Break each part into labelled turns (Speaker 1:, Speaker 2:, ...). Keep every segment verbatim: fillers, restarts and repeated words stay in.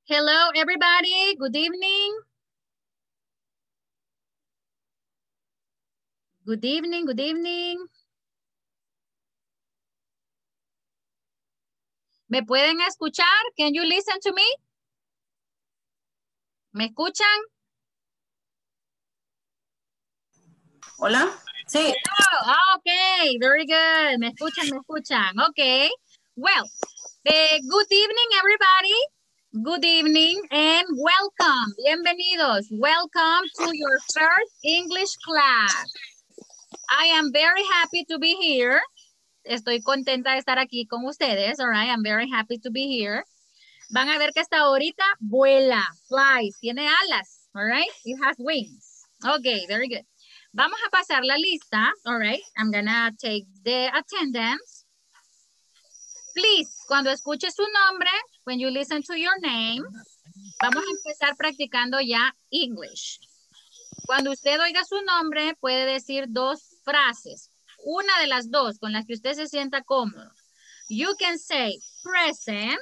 Speaker 1: Hello, everybody. Good evening. Good evening, good evening. ¿Me pueden escuchar? Can you listen to me? ¿Me escuchan?
Speaker 2: Hola. Sí.
Speaker 1: Oh, okay, very good. Me escuchan, me escuchan. Okay. Well, uh, good evening, everybody. Good evening and welcome. Bienvenidos. Welcome to your first English class. I am very happy to be here. Estoy contenta de estar aquí con ustedes. All right, I'm very happy to be here. Van a ver que esta ahorita vuela, flies, tiene alas. All right, it has wings. Okay, very good. Vamos a pasar la lista. All right, I'm gonna take the attendance. Please, cuando escuche su nombre, when you listen to your name, vamos a empezar practicando ya English. Cuando usted oiga su nombre, puede decir dos frases. Una de las dos con las que usted se sienta cómodo. You can say present.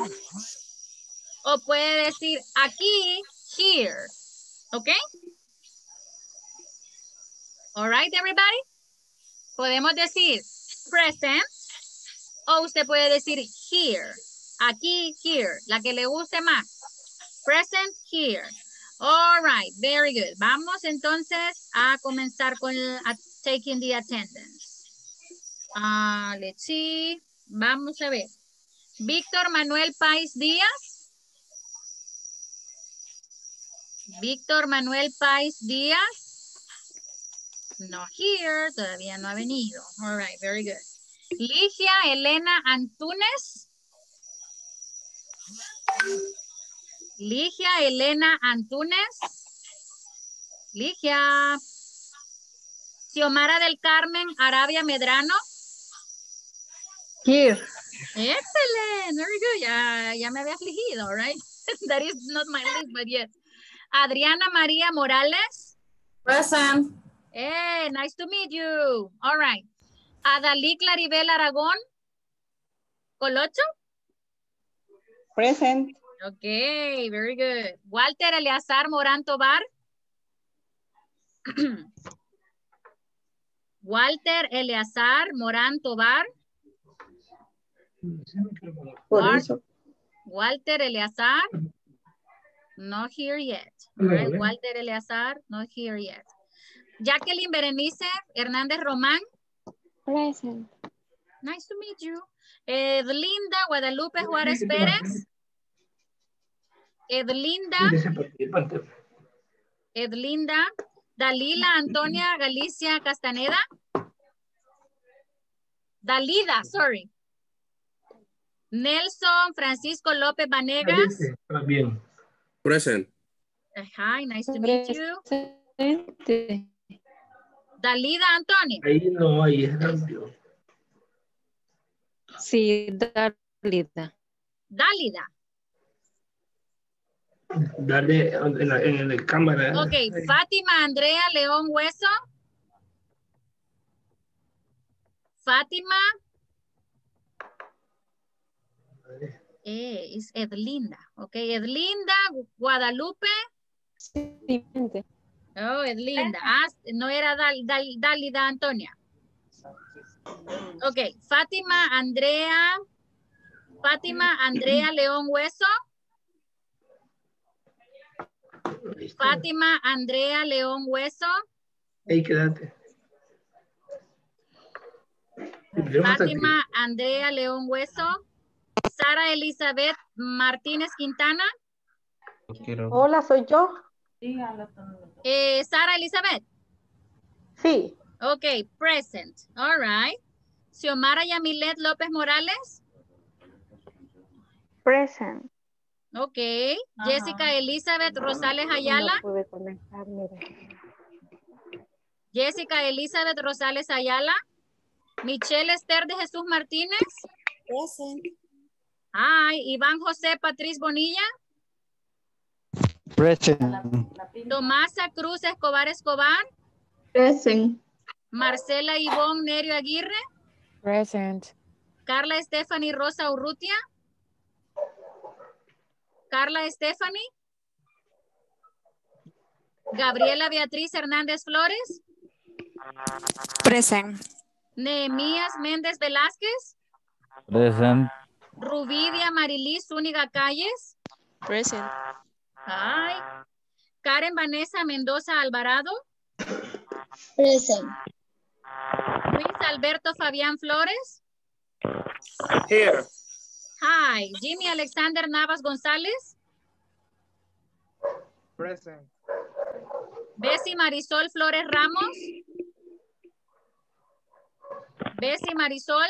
Speaker 1: O puede decir aquí, here. ¿Ok? All right, everybody. Podemos decir present. O usted puede decir here. Aquí, here. La que le guste más. Present, here. All right, very good. Vamos entonces a comenzar con el, a, taking the attendance. Uh, let's see. Vamos a ver. Víctor Manuel Páez Díaz. Víctor Manuel Páez Díaz. No here, todavía no ha venido. All right, very good. Ligia Elena Antunes. Ligia Elena Antunes. Ligia. Xiomara del Carmen Arabia Medrano.
Speaker 3: Here.
Speaker 1: Excellent, very good. Ya, ya me había afligido, right? That is not my list, but yes. Adriana María Morales.
Speaker 2: Present.
Speaker 1: Hey, nice to meet you. All right. Adalí Claribel Aragón. Colocho.
Speaker 3: Present.
Speaker 1: Okay, very good. Walter Eleazar Morán Tobar. Walter Eleazar Morán Tobar.
Speaker 3: Por eso.
Speaker 1: Walter Eleazar. Not here yet. All right. Walter Eleazar, not here yet. Jacqueline Berenice Hernández Román.
Speaker 3: Present.
Speaker 1: Nice to meet you. Edlinda Guadalupe Juárez Pérez. Edlinda. Edlinda. Dalila Antonia Galicia Castaneda. Dalida, sorry. Nelson Francisco López Vanegas.
Speaker 4: Bien. Present.
Speaker 1: Hi, nice to meet you.
Speaker 3: Presente.
Speaker 1: Dalida Antonio.
Speaker 4: Ahí no, ahí es cambio.
Speaker 3: Sí, Dalida.
Speaker 1: Dálida.
Speaker 4: Dale en la, en la cámara.
Speaker 1: Ok, Fátima Andrea León Hueso. Fátima. Eh, es Edlinda. Ok, Edlinda Guadalupe.
Speaker 3: Sí, mente.
Speaker 1: Oh, Edlinda. Ah, no era Dal, Dal, Dálida Antonia. Ok, Fátima Andrea. Fátima Andrea León Hueso. Fátima Andrea León Hueso.
Speaker 4: Ahí quédate.
Speaker 1: Fátima Andrea León Hueso. Sara Elizabeth Martínez Quintana.
Speaker 3: Hola, soy yo.
Speaker 1: Eh, Sara Elizabeth.
Speaker 3: Sí.
Speaker 1: Ok, present. All right. Xiomara Yamilet López Morales.
Speaker 3: Present.
Speaker 1: Ok. Jessica Elizabeth Rosales Ayala.
Speaker 3: No pude conectar, mira.
Speaker 1: Jessica Elizabeth Rosales Ayala. Michelle Esther de Jesús Martínez.
Speaker 2: Present.
Speaker 1: Hi. Iván José Patriz Bonilla.
Speaker 5: Present.
Speaker 1: Tomasa Cruz Escobar Escobar.
Speaker 3: Present.
Speaker 1: Marcela Ivonne Nerio Aguirre.
Speaker 3: Present.
Speaker 1: Carla Stephanie Rosa Urrutia. Carla Stephanie. Gabriela Beatriz Hernández Flores.
Speaker 5: Present.
Speaker 1: Nehemías Méndez Velázquez.
Speaker 6: Present.
Speaker 1: Rubidia Marilis Zúñiga Calles.
Speaker 5: Present.
Speaker 1: Hi. Karen Vanessa Mendoza Alvarado.
Speaker 7: Present.
Speaker 1: Luis Alberto Fabián Flores.
Speaker 4: Here.
Speaker 1: Hi. Jimmy Alexander Navas González.
Speaker 8: Present.
Speaker 1: Bessie Marisol Flores Ramos. Bessie Marisol.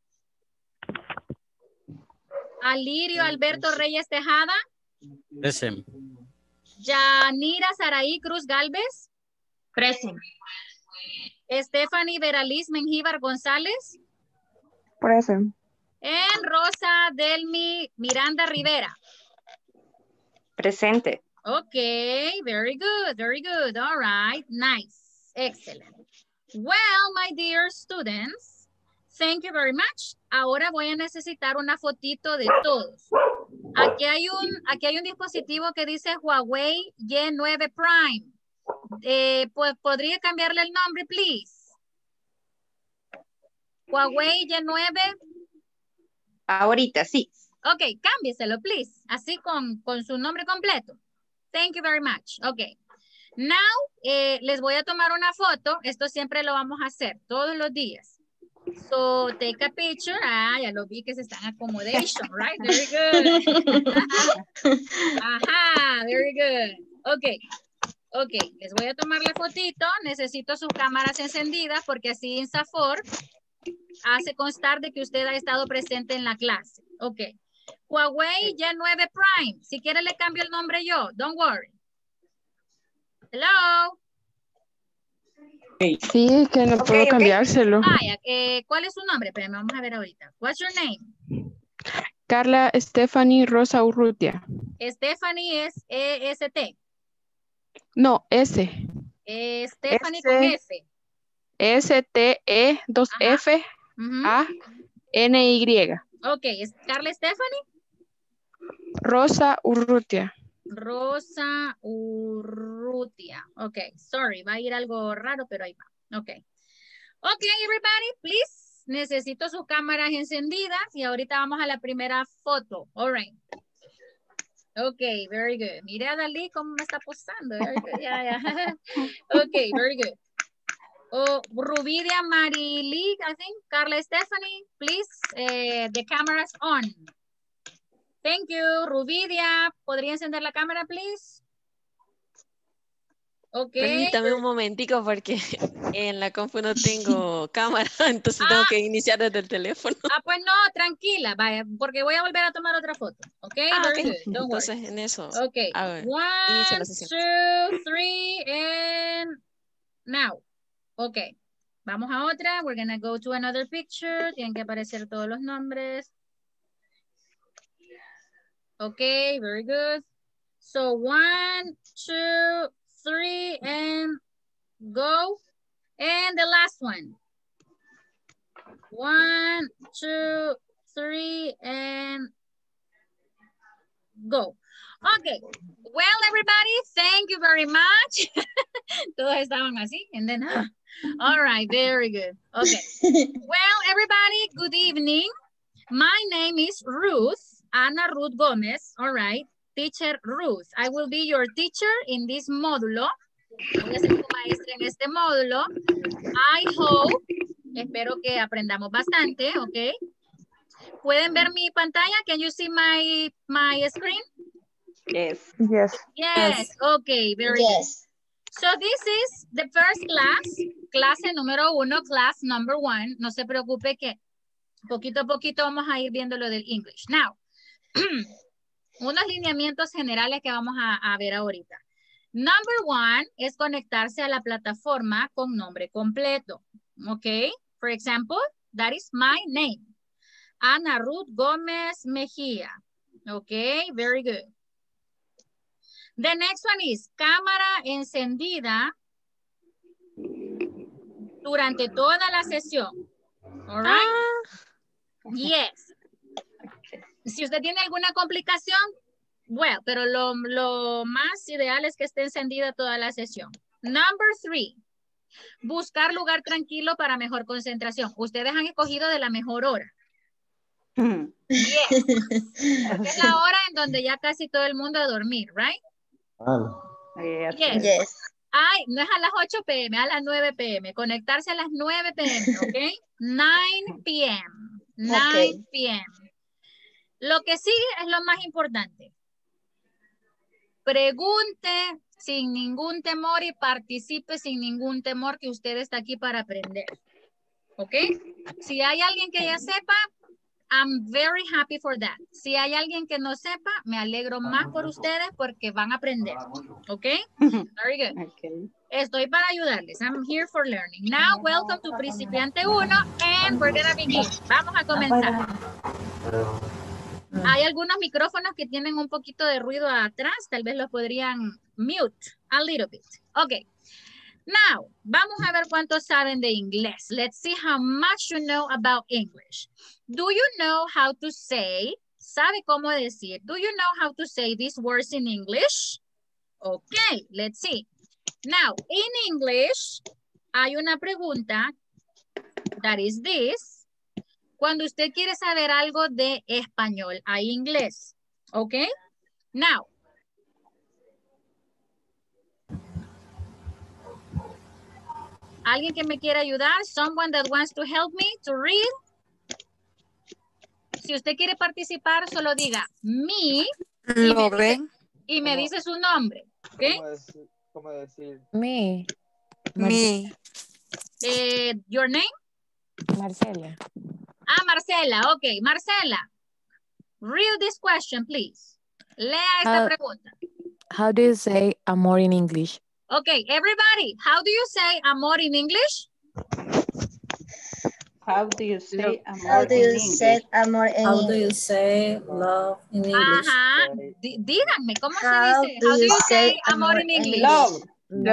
Speaker 1: Alirio Alberto Reyes Tejada.
Speaker 6: Present.
Speaker 1: Yanira Saraí Cruz Galvez.
Speaker 7: Present.
Speaker 1: Stephanie Veraliz Mengíbar González.
Speaker 3: Present.
Speaker 1: And Rosa Delmi Miranda Rivera.
Speaker 3: Presente.
Speaker 1: Okay, very good, very good. All right, nice, excellent. Well, my dear students, thank you very much. Ahora voy a necesitar una fotito de todos. Aquí hay un, aquí hay un dispositivo que dice Huawei Y nueve Prime. Eh, pues, ¿podría cambiarle el nombre, please? Huawei Y nueve.
Speaker 3: Ahorita, sí.
Speaker 1: Ok, cámbieselo, please. Así con, con su nombre completo. Thank you very much. Ok. Now, eh, les voy a tomar una foto. Esto siempre lo vamos a hacer todos los días. So, take a picture. Ah, ya lo vi que se están accommodation, right? Very good. Ajá, very good. Ok. Ok, les voy a tomar la fotito. Necesito sus cámaras encendidas porque así INSAFORP hace constar de que usted ha estado presente en la clase. Ok. Huawei Y nueve Prime. Si quiere le cambio el nombre yo. Don't worry. Hello.
Speaker 3: Sí, que no
Speaker 7: Ok,
Speaker 3: puedo
Speaker 7: ok.
Speaker 3: cambiárselo.
Speaker 1: Vaya, eh, ¿cuál es su nombre? Espérame, vamos a ver ahorita. What's your name?
Speaker 3: Carla Stephanie Rosa Urrutia.
Speaker 1: Stephanie es E S T.
Speaker 3: No, S.
Speaker 1: Eh, Stephanie
Speaker 3: S.
Speaker 1: con F.
Speaker 3: S T E dos
Speaker 1: Ajá.
Speaker 3: F
Speaker 1: Ujú.
Speaker 3: A N Y.
Speaker 1: Ok, ¿es Carla Stephanie?
Speaker 3: Rosa Urrutia.
Speaker 1: Rosa Urrutia. Ok, sorry, va a ir algo raro, pero ahí va. Ok. Ok, everybody, please. Necesito sus cámaras encendidas y ahorita vamos a la primera foto. All right. Ok, very good. Mire a Dalí cómo me está posando. Very good. Yeah, yeah. Ok, very good. Oh, Rubidia Marily, I think. Carla Stephanie, please. Eh, the camera's on. Thank you. Rubidia, ¿podría encender la cámara, please? Ok.
Speaker 5: Permítame un momentico porque en la compu no tengo cámara, entonces tengo
Speaker 1: Ah.
Speaker 5: que iniciar desde el teléfono.
Speaker 1: Ah, pues no, tranquila, vaya, porque voy a volver a tomar otra foto. Ok,
Speaker 5: Ah,
Speaker 1: very
Speaker 5: ok.
Speaker 1: good. Don't
Speaker 5: Entonces
Speaker 1: worry.
Speaker 5: en eso.
Speaker 1: Ok,
Speaker 5: A ver,
Speaker 1: one,
Speaker 5: inicia la sesión.
Speaker 1: two, three, and now. Ok, vamos a otra. We're gonna go to another picture. Tienen que aparecer todos los nombres. Ok, very good. So, one, two, three, and go. And the last one. One, two, three, and go. Okay. Well, everybody, thank you very much. Todos estaban así. And then, ah. All right, very good. Okay. Well, everybody, good evening. My name is Ruth, Ana Ruth Gomez. All right. Teacher Ruth. I will be your teacher in this módulo. Voy a ser tu maestra en este módulo. I hope, espero que aprendamos bastante, ¿ok? ¿Pueden ver mi pantalla? Can you see my, my screen?
Speaker 3: Yes. Yes.
Speaker 1: Yes, okay, very
Speaker 7: Yes.
Speaker 1: good. So this is the first class, clase número uno, class number one. No se preocupe que poquito a poquito vamos a ir viendo lo del English. Now, unos lineamientos generales que vamos a, a ver ahorita. Number one es conectarse a la plataforma con nombre completo. Ok. For example, that is my name. Ana Ruth Gómez Mejía. Ok, very good. The next one is cámara encendida durante toda la sesión. All right?
Speaker 5: Ah,
Speaker 1: Yes. Si usted tiene alguna complicación, Well, pero lo, lo más ideal es que esté encendida toda la sesión. Number three. Buscar lugar tranquilo para mejor concentración. Ustedes han escogido de la mejor hora. Yes. Porque es la hora en donde ya casi todo el mundo a dormir, right?
Speaker 2: Yes.
Speaker 1: Yes.
Speaker 7: Yes.
Speaker 1: Ay, no es a las ocho p m, a las nueve p m Conectarse a las nueve p m, ¿ok? nueve p m nueve p m Lo que sigue es lo más importante. Pregunte sin ningún temor y participe sin ningún temor, que usted está aquí para aprender. ¿Ok? Si hay alguien que ya sepa, I'm very happy for that. Si hay alguien que no sepa, me alegro más por ustedes porque van a aprender. ¿Ok? Very good.
Speaker 2: Okay.
Speaker 1: Estoy para ayudarles. I'm here for learning. Now, welcome to Principiante uno and we're gonna begin. Vamos a comenzar. Hay algunos micrófonos que tienen un poquito de ruido atrás. Tal vez los podrían mute a little bit. Ok. Now, vamos a ver cuántos saben de inglés. Let's see how much you know about English. Do you know how to say, ¿sabe cómo decir? Do you know how to say these words in English? Okay, let's see. Now, in English, hay una pregunta, that is this. Cuando usted quiere saber algo de español a inglés, ¿ok? Now, ¿alguien que me quiera ayudar? Someone that wants to help me to read? Si usted quiere participar, solo diga me.
Speaker 8: ¿Lo ven?
Speaker 1: Y me dice su nombre, ¿ok?
Speaker 9: ¿Cómo decir? ¿Cómo decir?
Speaker 10: Me.
Speaker 8: Me.
Speaker 1: Eh, your name?
Speaker 10: Marcela.
Speaker 1: Ah, Marcela, ok. Marcela, read this question, please. Lea esta
Speaker 10: How-
Speaker 1: pregunta.
Speaker 10: How do you say amor in English?
Speaker 1: Okay, everybody, how do you say amor in English?
Speaker 2: How do you say amor
Speaker 7: How do
Speaker 2: in
Speaker 7: you
Speaker 2: English?
Speaker 7: say amor in
Speaker 2: How do you
Speaker 7: English?
Speaker 2: say love in English?
Speaker 1: Ajá, Dí- díganme, ¿cómo
Speaker 7: How
Speaker 1: se dice?
Speaker 7: do
Speaker 1: How do
Speaker 7: you
Speaker 1: you say
Speaker 7: say
Speaker 1: amor
Speaker 7: amor
Speaker 1: in
Speaker 7: in
Speaker 1: English?
Speaker 2: Love.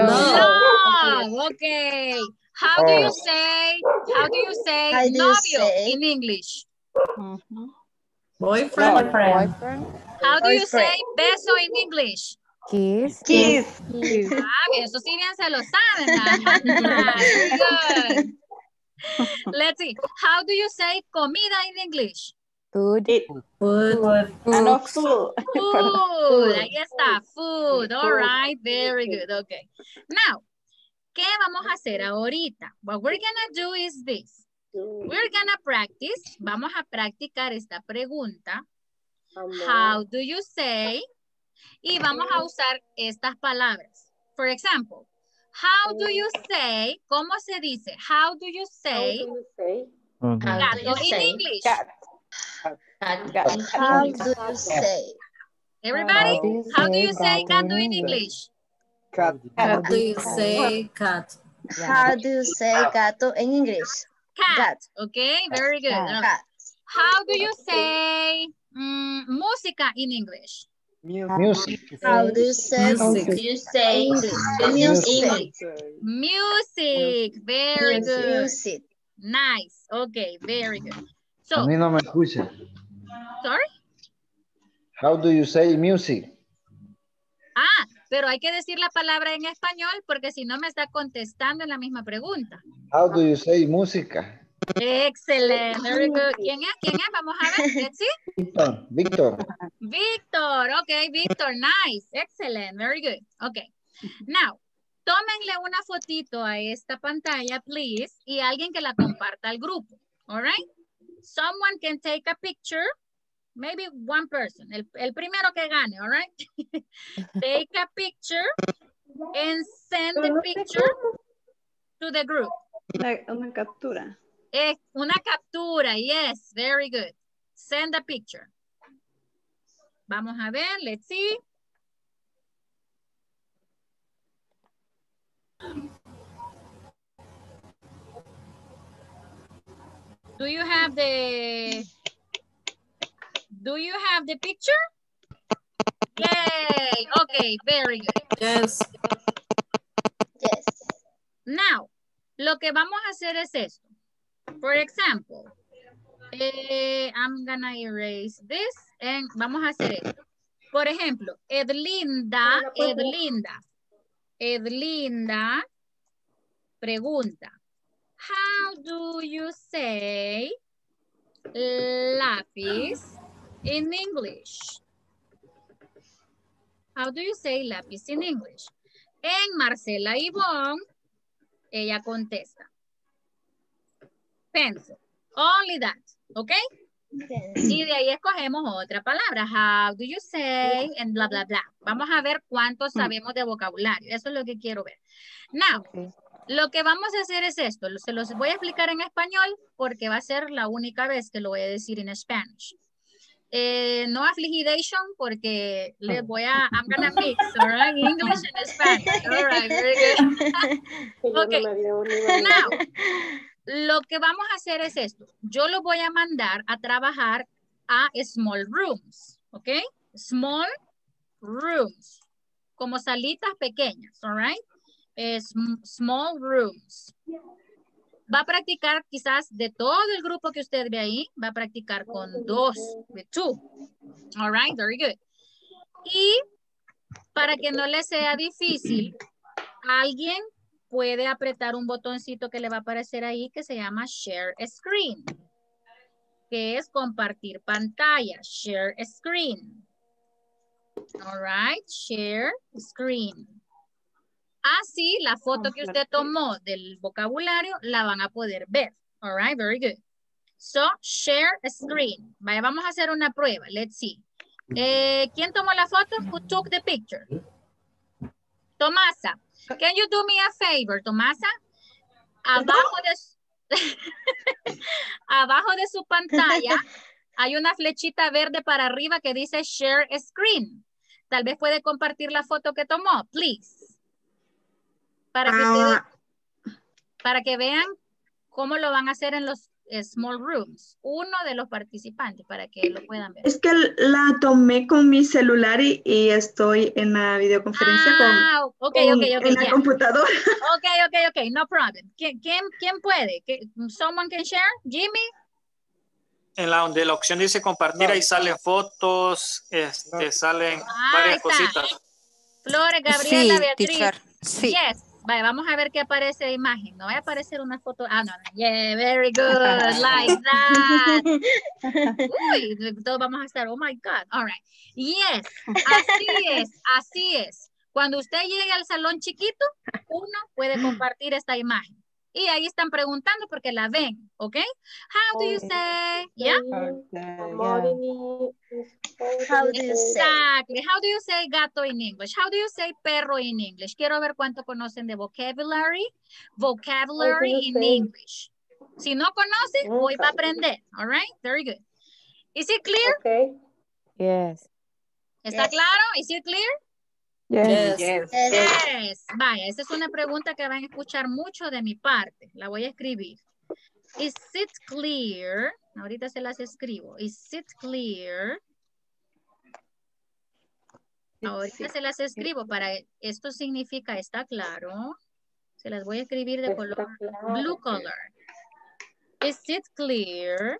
Speaker 1: Love, okay. How do you say, how do you say
Speaker 7: How do you
Speaker 1: novio
Speaker 7: say-
Speaker 1: in English?
Speaker 2: Mhm.
Speaker 3: Boyfriend.
Speaker 2: Love.
Speaker 10: Boyfriend.
Speaker 1: How do you say
Speaker 7: Boyfriend.
Speaker 1: beso in English?
Speaker 10: Kiss.
Speaker 2: Kiss.
Speaker 1: Ah, bien, eso sí bien se lo saben. Ah, very good. Let's see. How do you say comida in English?
Speaker 10: Food.
Speaker 2: Eat.
Speaker 3: Food.
Speaker 2: Ah, no, food.
Speaker 1: Food. Ahí está. Food. All right. Very good. Okay. Now, ¿qué vamos a hacer ahorita? What we're gonna do is this. We're gonna practice. Vamos a practicar esta pregunta. How do you say? Y vamos a usar estas palabras. For example, how do you say? ¿Cómo se dice? How do you say
Speaker 6: Okay.
Speaker 1: gato in English?
Speaker 2: Cat.
Speaker 7: How
Speaker 2: Cat.
Speaker 7: do you say?
Speaker 1: Everybody,
Speaker 10: How
Speaker 1: how do you say gato in English?
Speaker 9: Cat.
Speaker 2: How
Speaker 3: do you say
Speaker 2: cat?
Speaker 7: How do you say gato in English?
Speaker 1: Cat.
Speaker 7: Cat.
Speaker 1: Okay, very good. All right.
Speaker 7: Cat.
Speaker 1: How do you say mm, música in English?
Speaker 9: Music.
Speaker 7: How do you say
Speaker 2: Music.
Speaker 7: you say English? Music.
Speaker 1: Music. Very good.
Speaker 7: Music.
Speaker 1: Nice. Okay, very good.
Speaker 11: A
Speaker 1: So,
Speaker 11: mí no me escucha.
Speaker 1: sorry.
Speaker 11: How do you say music?
Speaker 1: Ah, pero hay que decir la palabra en español porque si no me está contestando en la misma pregunta.
Speaker 11: How do you say música?
Speaker 1: Excelente, very good. ¿Quién es? ¿Quién es? Vamos a ver. Let's see.
Speaker 11: Víctor, Víctor.
Speaker 1: Víctor, ok, Víctor, nice, excellent, very good. Ok, now, tómenle una fotito a esta pantalla, please, y alguien que la comparta al grupo, all right? Someone can take a picture, maybe one person, el, el primero que gane, all right? Take a picture and send the picture to the group.
Speaker 2: Una, una captura.
Speaker 1: Eh, una captura, yes, very good. Send a picture. Vamos a ver, let's see. Do you have the, do you have the picture? Yay, okay, very good.
Speaker 2: Yes.
Speaker 7: Yes.
Speaker 1: Now, lo que vamos a hacer es esto. For example, eh, I'm gonna erase this and vamos a hacer esto. Por ejemplo, Edlinda, Edlinda, Edlinda pregunta, how do you say lápiz in English? How do you say lápiz in English? En Marcela Ivonne, ella contesta, pencil, only that, ¿ok? Y de ahí escogemos otra palabra. How do you say? And bla, bla, bla. Vamos a ver cuánto sabemos de vocabulario. Eso es lo que quiero ver. Now, okay. Lo que vamos a hacer es esto. Se los voy a explicar en español porque va a ser la única vez que lo voy a decir en Spanish. Eh, no affligation porque les voy a, I'm gonna mix, all right? English and Spanish. All right, very good. Okay. Now, lo que vamos a hacer es esto. Yo lo voy a mandar a trabajar a small rooms, ¿ok? Small rooms, como salitas pequeñas, all right? Es small rooms. Va a practicar quizás de todo el grupo que usted ve ahí, va a practicar con dos, with two. All right, very good. Y para que no le sea difícil, alguien puede apretar un botoncito que le va a aparecer ahí que se llama Share Screen, que es compartir pantalla, Share Screen. All right, Share Screen. Así, la foto que usted tomó del vocabulario la van a poder ver. All right, very good. So, Share Screen. Vaya, vamos a hacer una prueba. Let's see. Eh, ¿Quién tomó la foto? Who took the picture? Tomasa. Can you do me a favor, Tomasa? Abajo de, abajo de su pantalla hay una flechita verde para arriba que dice Share Screen. Tal vez puede compartir la foto que tomó, please. Para que,
Speaker 8: uh,
Speaker 1: ustedes, para que vean cómo lo van a hacer en los small rooms. Uno de los participantes, para que lo puedan ver.
Speaker 12: Es que la tomé con mi celular y, y estoy en la videoconferencia
Speaker 1: ah,
Speaker 12: con,
Speaker 1: okay,
Speaker 12: con
Speaker 1: okay, okay,
Speaker 12: en la
Speaker 1: yeah.
Speaker 12: computadora.
Speaker 1: Ok, ok, ok, no problem. ¿Quién, quién, quién puede? ¿Someone can share? ¿Jimmy?
Speaker 4: En la donde la opción dice compartir, no, ahí salen fotos, este, no. salen ah, varias cositas.
Speaker 1: Flores, Gabriela,
Speaker 8: sí,
Speaker 1: Beatriz.
Speaker 8: Teacher. Sí.
Speaker 1: Yes. Vale, vamos a ver qué aparece de imagen. No va a aparecer una foto. Ah, no, no. Yeah, very good. Like that. Uy, todos vamos a estar. Oh my God. All right. Yes. Así es. Así es. Cuando usted llegue al salón chiquito, uno puede compartir esta imagen. Y ahí están preguntando porque la ven. ¿Ok? How do you say? Yeah.
Speaker 7: How do you say?
Speaker 1: Exactly. How do you say gato in English? How do you say perro in English? Quiero ver cuánto conocen de vocabulary. Vocabulary in say? English. Si no conocen, okay. Hoy va a aprender. All right? Very good. Is it clear?
Speaker 10: Okay. Yes.
Speaker 1: ¿Está
Speaker 7: yes.
Speaker 1: claro? Is it clear?
Speaker 10: Yes.
Speaker 1: Yes. Yes. Yes. Vaya, esa es una pregunta que van a escuchar mucho de mi parte. La voy a escribir. Is it clear? Ahorita se las escribo. Is it clear? Ahorita se las escribo para esto significa está claro. Se las voy a escribir de color blue color. Is it clear?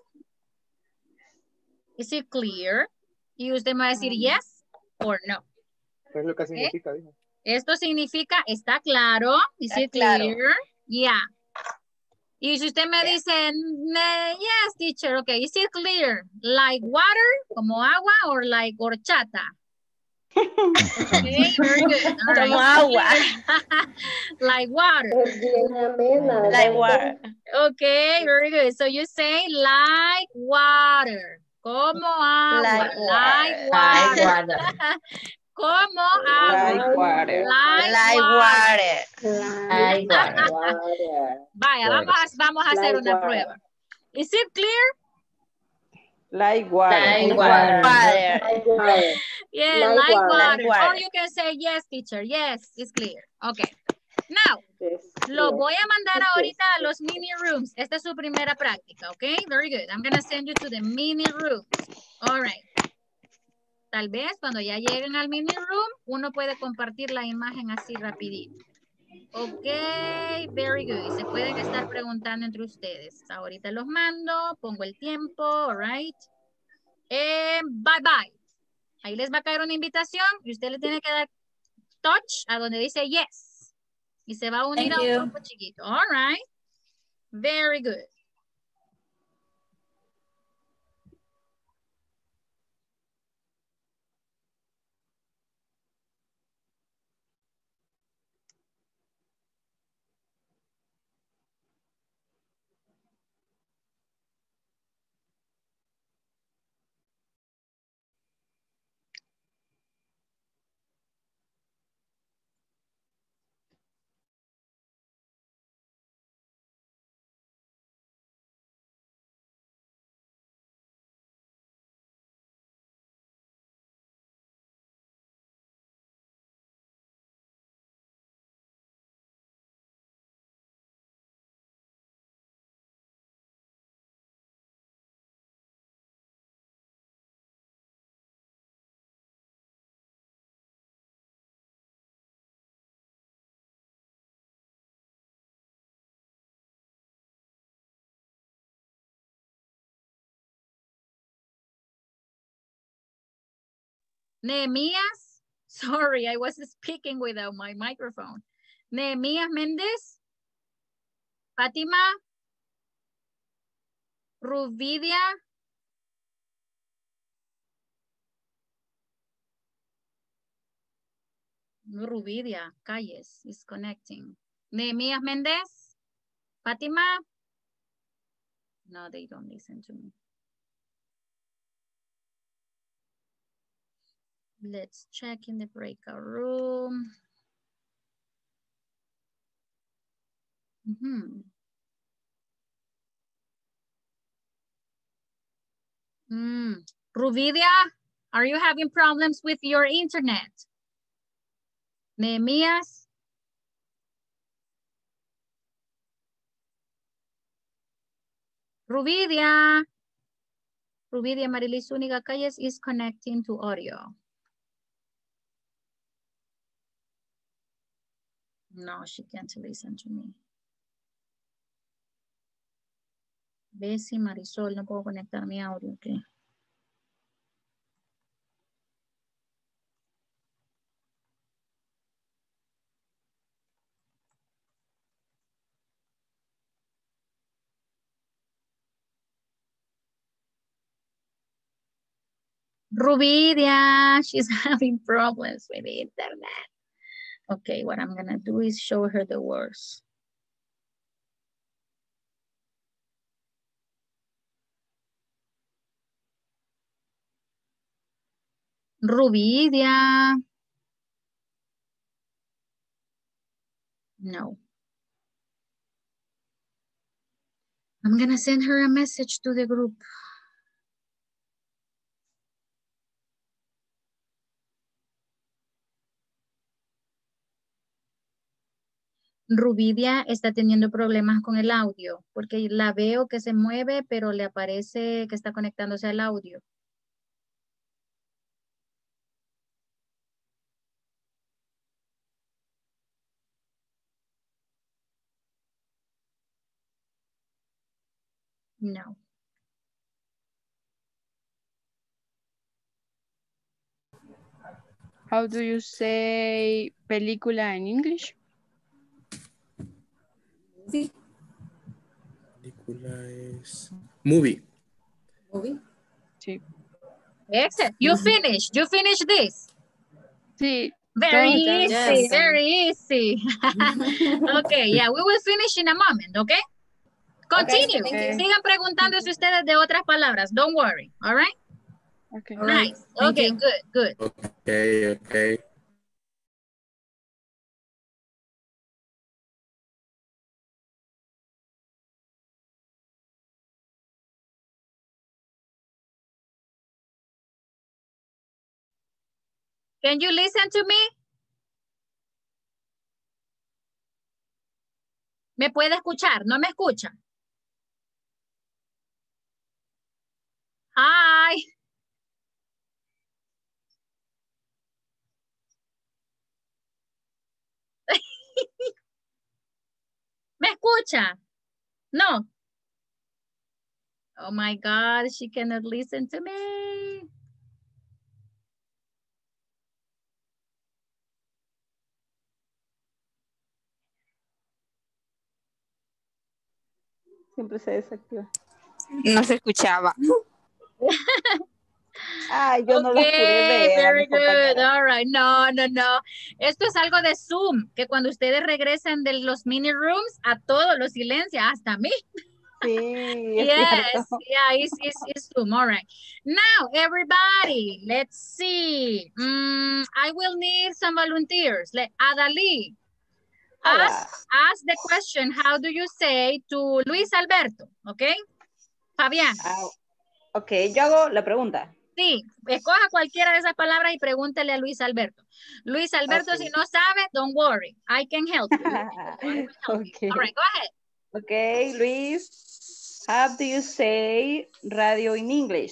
Speaker 1: Is it clear? Y usted me va a decir yes or no.
Speaker 9: ¿Qué es lo que significa?
Speaker 1: ¿Eh? Esto significa está claro. Is
Speaker 7: está
Speaker 1: it clear?
Speaker 7: Claro.
Speaker 1: Yeah. Y si usted me yeah. dice yes, teacher, okay. Is it clear? Like water, como agua, or like horchata? Okay, very good. All right.
Speaker 7: Como agua.
Speaker 1: Like water.
Speaker 7: Like water.
Speaker 1: Okay, very good. So you say like water. Como agua.
Speaker 7: Like
Speaker 1: water.
Speaker 7: Like
Speaker 1: water. Como agua.
Speaker 12: Like water.
Speaker 1: Like,
Speaker 7: like
Speaker 1: water.
Speaker 7: water. Like
Speaker 9: water.
Speaker 1: Vaya, vamos a, vamos a hacer
Speaker 9: like
Speaker 1: una
Speaker 9: water.
Speaker 1: prueba. Is it clear?
Speaker 12: Like water.
Speaker 7: Like water. water.
Speaker 9: Like water.
Speaker 1: Yeah,
Speaker 9: Like
Speaker 1: like,
Speaker 9: water.
Speaker 1: water.
Speaker 7: Like water.
Speaker 1: Or you can say, yes, teacher. Yes, it's clear. Okay. Now,
Speaker 9: Yes.
Speaker 1: lo voy a mandar ahorita a los mini rooms. Esta es su primera práctica, okay? Very good. I'm going to send you to the mini rooms. All right. Tal vez cuando ya lleguen al mini room, uno puede compartir la imagen así rapidito. Ok, very good. Se pueden estar preguntando entre ustedes. Ahorita los mando, pongo el tiempo, all right. Eh, bye bye. Ahí les va a caer una invitación y usted le tiene que dar touch a donde dice yes. Y se va a unir
Speaker 3: Thank
Speaker 1: a un
Speaker 3: you.
Speaker 1: grupo chiquito. All right. Very good. Nehemías, sorry, I was speaking without my microphone. Nehemías Méndez, Fátima, Rubidia, Rubidia, Calles is connecting. Nehemías Méndez, Fátima. No, they don't listen to me. Let's check in the breakout room. Mm-hmm. Mm. Rubidia, are you having problems with your internet? Nehemías. Rubidia. Rubidia Marilis Zúñiga Calles is connecting to audio. No, she can't listen to me. Bessie Marisol, no puedo conectar mi audio, ok. Rubidia, she's having problems with the internet. Okay, what I'm gonna do is show her the words. Rubidia. No. I'm gonna send her a message to the group. Rubidia está teniendo problemas con el audio porque la veo que se mueve, pero le aparece que está conectándose al audio. No.
Speaker 13: How do you say película in English?
Speaker 3: Movie.
Speaker 14: Película es movie.
Speaker 3: Movie.
Speaker 13: Sí.
Speaker 1: Excellent. You finished. You finished this.
Speaker 13: Sí.
Speaker 1: Very easy.
Speaker 3: Yes.
Speaker 1: Very easy. Okay, yeah, we will finish in a moment, okay? Continue.
Speaker 3: Okay, thank you.
Speaker 1: Sigan preguntándose ustedes de otras palabras. Don't worry. All right?
Speaker 13: Okay.
Speaker 3: All right.
Speaker 1: Nice.
Speaker 3: Thank
Speaker 1: Okay,
Speaker 3: you.
Speaker 1: good, good.
Speaker 14: Okay, okay.
Speaker 1: Can you listen to me? ¿Me puede escuchar? ¿No me escucha? Hi. ¿Me escucha? No. Oh my God, she cannot listen to me.
Speaker 2: Siempre se desactiva.
Speaker 8: No se escuchaba.
Speaker 2: Ay, yo no lo pude
Speaker 1: Okay,
Speaker 2: ver. a
Speaker 1: very
Speaker 2: mis
Speaker 1: good.
Speaker 2: compañeras.
Speaker 1: All right. No, no, no. Esto es algo de Zoom, que cuando ustedes regresen de los mini rooms, a todos los silencia, hasta a mí.
Speaker 2: Sí, es
Speaker 1: Yes,
Speaker 2: cierto.
Speaker 1: yeah, it's, it's, it's Zoom. All right. Now, everybody, let's see. Mm, I will need some volunteers. Let Adali, ask, ask the question, how do you say to Luis Alberto? Okay? Fabián.
Speaker 2: Ah, ok, yo hago la pregunta.
Speaker 1: Sí, escoja cualquiera de esas palabras y pregúntele a Luis Alberto. Luis Alberto,
Speaker 2: Okay.
Speaker 1: si no sabe, don't worry. I can help you. I will help you.
Speaker 2: Okay.
Speaker 1: All right, go ahead.
Speaker 2: Okay, Luis, how do you say radio in English?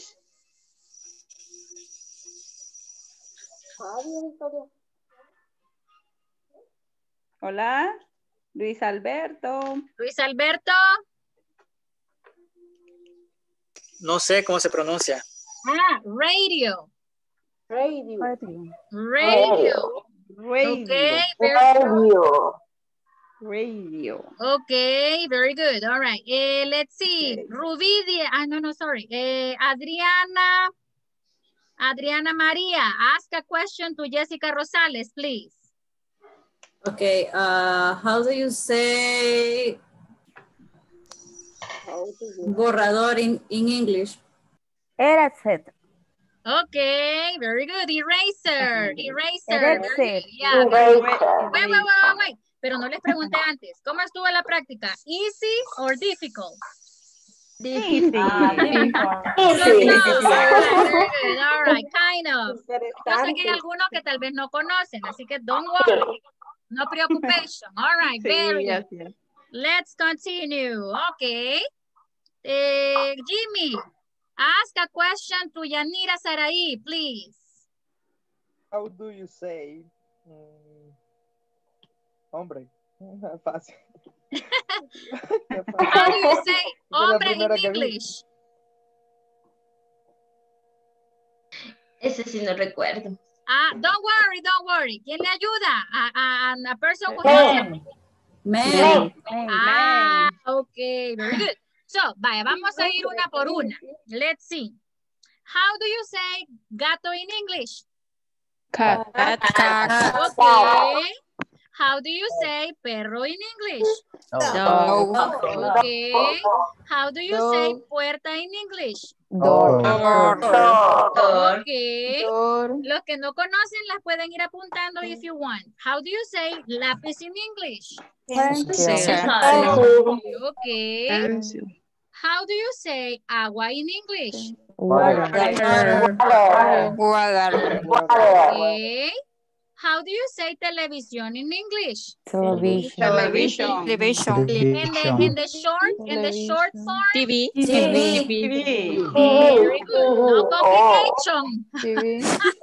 Speaker 2: Hola, Luis Alberto.
Speaker 1: Luis Alberto.
Speaker 4: No sé cómo se pronuncia.
Speaker 1: Ah, radio.
Speaker 7: Radio.
Speaker 1: Radio.
Speaker 2: Radio.
Speaker 1: Okay, very good.
Speaker 2: Radio.
Speaker 1: Okay, very good. All right. Eh, let's see. Rubidia. Ah, no, no, sorry. Eh, Adriana. Adriana Maria, ask a question to Jessica Rosales, please.
Speaker 3: Okay, uh, how do you say borrador in, in English?
Speaker 10: Eraser.
Speaker 1: Okay, very good. Eraser, eraser.
Speaker 10: Eraser.
Speaker 1: Very good. Yeah. Wait, wait, wait, wait, wait. Pero no les pregunté antes, ¿cómo estuvo la práctica? Easy or difficult?
Speaker 2: Easy.
Speaker 1: Ah,
Speaker 7: Easy.
Speaker 1: very good. All right, kind of. Yo sé que hay algunos que tal vez no conocen, así que don't worry. No preoccupation. All right, very
Speaker 2: Sí,
Speaker 1: good.
Speaker 2: así es.
Speaker 1: Let's continue. Okay. Eh, Jimmy, ask a question to Yanira Sarai, please.
Speaker 9: How do you say mm, hombre? Fácil.
Speaker 1: How do you say
Speaker 9: Esa es la
Speaker 1: hombre in
Speaker 9: primera que vi.
Speaker 1: English?
Speaker 7: Ese sí no recuerdo.
Speaker 1: Ah, don't worry, don't worry. ¿Quién le ayuda? A, a, a a person who
Speaker 7: Man.
Speaker 3: Man.
Speaker 1: Ah, okay, very good. So, vaya, vamos a ir una por una. Let's see. How do you say gato in English?
Speaker 13: Cat.
Speaker 1: Okay. How do you say perro in English?
Speaker 8: No.
Speaker 1: Okay. How do you say puerta in English?
Speaker 10: Door.
Speaker 1: Okay.
Speaker 13: Door.
Speaker 1: Los que no conocen las pueden ir apuntando if you want. How do you say lápiz in English? Okay.
Speaker 13: Pencil.
Speaker 1: How do you say agua in English?
Speaker 10: Water.
Speaker 8: Water.
Speaker 1: Okay. How do you say televisión in English?
Speaker 10: Television.
Speaker 13: Television.
Speaker 8: Television.
Speaker 1: In the in the short in the short form.
Speaker 5: T V.
Speaker 2: T V.
Speaker 1: Very good. No complication.
Speaker 13: T V.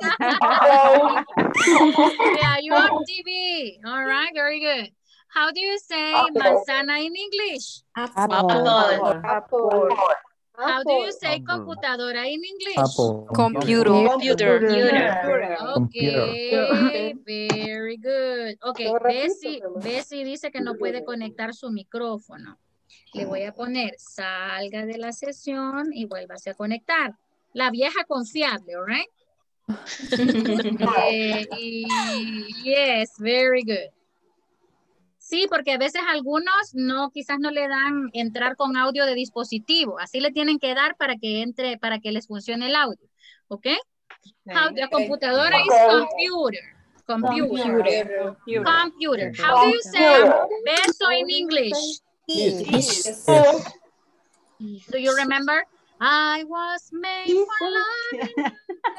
Speaker 1: Yeah, you have T V. All right, very good. How do you say manzana in English?
Speaker 10: Apple.
Speaker 7: Apple.
Speaker 1: How do you say computadora in English?
Speaker 8: Computer.
Speaker 5: Computer.
Speaker 1: Okay, very good. Okay, Bessie, Bessie dice que no puede conectar su micrófono. Le voy a poner, salga de la sesión y vuélvase a conectar. La vieja confiable, all right? eh, y, yes, very good. Sí, porque a veces algunos no, quizás no le dan entrar con audio de dispositivo. Así le tienen que dar para que entre, para que les funcione el audio. ¿Ok? How, the computadora is computer. Computer.
Speaker 7: Computer.
Speaker 1: Computer. How do you say beso in English?
Speaker 11: Yes.
Speaker 1: Do you remember? I was made for loving.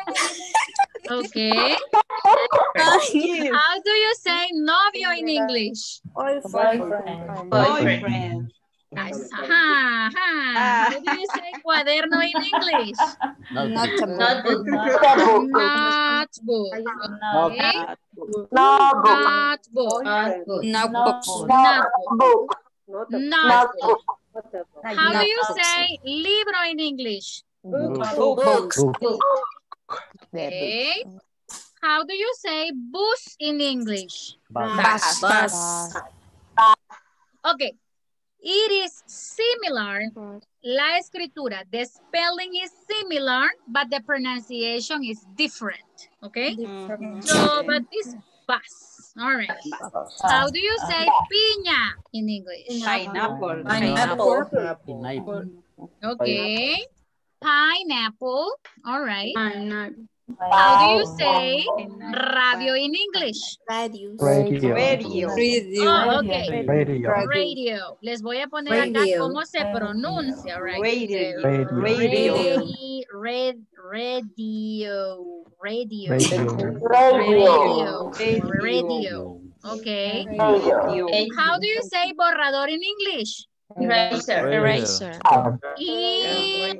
Speaker 1: Okay. How do you say novio in English?
Speaker 7: Boyfriend.
Speaker 2: Boyfriend.
Speaker 1: Nice. Ajá, ajá. How do you say cuaderno in English?
Speaker 7: Notebook.
Speaker 1: Notebook. Okay.
Speaker 7: Notebook.
Speaker 1: Notebook.
Speaker 8: Notebook.
Speaker 1: Notebook. Notebook. How do you say libro in English?
Speaker 7: Books.
Speaker 1: Okay. How do you say bus in English?
Speaker 8: Bus.
Speaker 3: Bus.
Speaker 1: Okay. It is similar. La escritura, the spelling is similar, but the pronunciation is different. Okay?
Speaker 2: Different.
Speaker 1: So, but this bus. All right. How do you say piña in English?
Speaker 2: Pineapple.
Speaker 3: Pineapple.
Speaker 9: Pineapple.
Speaker 1: Okay. Pineapple. All right.
Speaker 12: Pineapple.
Speaker 1: How do you say radio in English?
Speaker 8: Radio.
Speaker 11: Radio.
Speaker 2: Radio.
Speaker 1: Oh, okay.
Speaker 11: Radio.
Speaker 1: Radio. Les voy a poner acá
Speaker 3: Radio.
Speaker 1: cómo se pronuncia, right?
Speaker 2: Radio.
Speaker 11: Radio.
Speaker 1: Radi- red, radio. Radio.
Speaker 11: Radio.
Speaker 1: Radio. Radio. Okay.
Speaker 2: Radio.
Speaker 1: How do you say borrador in English?
Speaker 5: Eraser. Eraser.
Speaker 1: Eraser.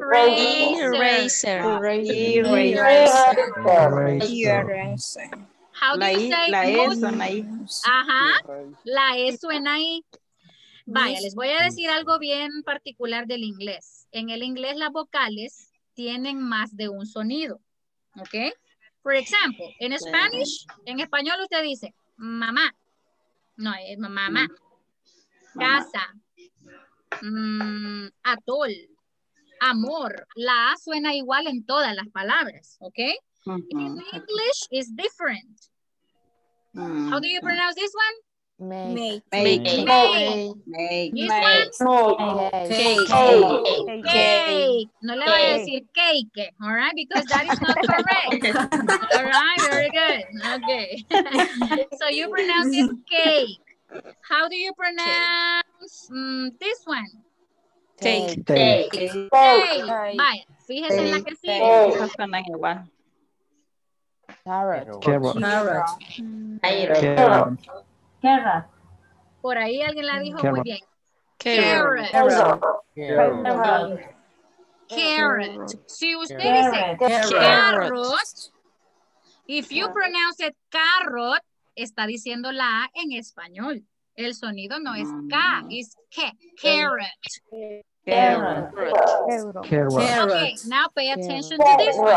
Speaker 5: Eraser.
Speaker 8: Eraser.
Speaker 1: How do
Speaker 2: La
Speaker 1: you
Speaker 2: I,
Speaker 1: say
Speaker 2: la E
Speaker 1: mus-
Speaker 2: suena ahí.
Speaker 1: Ajá. La E suena ahí. Vaya, les voy a decir algo bien particular del inglés. En el inglés las vocales tienen más de un sonido. ¿Ok? Por ejemplo, en Spanish, en español usted dice mamá. No, es mamá. Casa. Mm, atol. Amor. La A suena igual en todas las palabras. ¿Ok? In English is different. How do you pronounce this one?
Speaker 8: Make.
Speaker 2: Make.
Speaker 1: Make.
Speaker 2: Make.
Speaker 1: This one?
Speaker 3: Cake.
Speaker 1: Cake. No le voy a decir cake, all right? Because that is not correct. All right, very good. Okay. So you pronounce it cake. How do you pronounce mm, this one?
Speaker 5: Cake.
Speaker 11: Cake.
Speaker 1: Cake. Vaya, fíjese en la que sigue.
Speaker 2: Esas suenan igual.
Speaker 10: Carrot.
Speaker 11: Carrot.
Speaker 3: Carrot.
Speaker 11: Carrot.
Speaker 1: Por ahí alguien la dijo muy
Speaker 11: Carrot.
Speaker 1: bien.
Speaker 5: Carrot.
Speaker 1: Carrot.
Speaker 11: Carrot.
Speaker 1: Carrot. Si usted dice
Speaker 3: Carrot.
Speaker 1: carrot, if you pronounce it carrot, está diciendo la A en español. El sonido no es K, es K. Carrot.
Speaker 2: Carrot.
Speaker 11: Carrot.
Speaker 1: Okay, now pay attention to this one.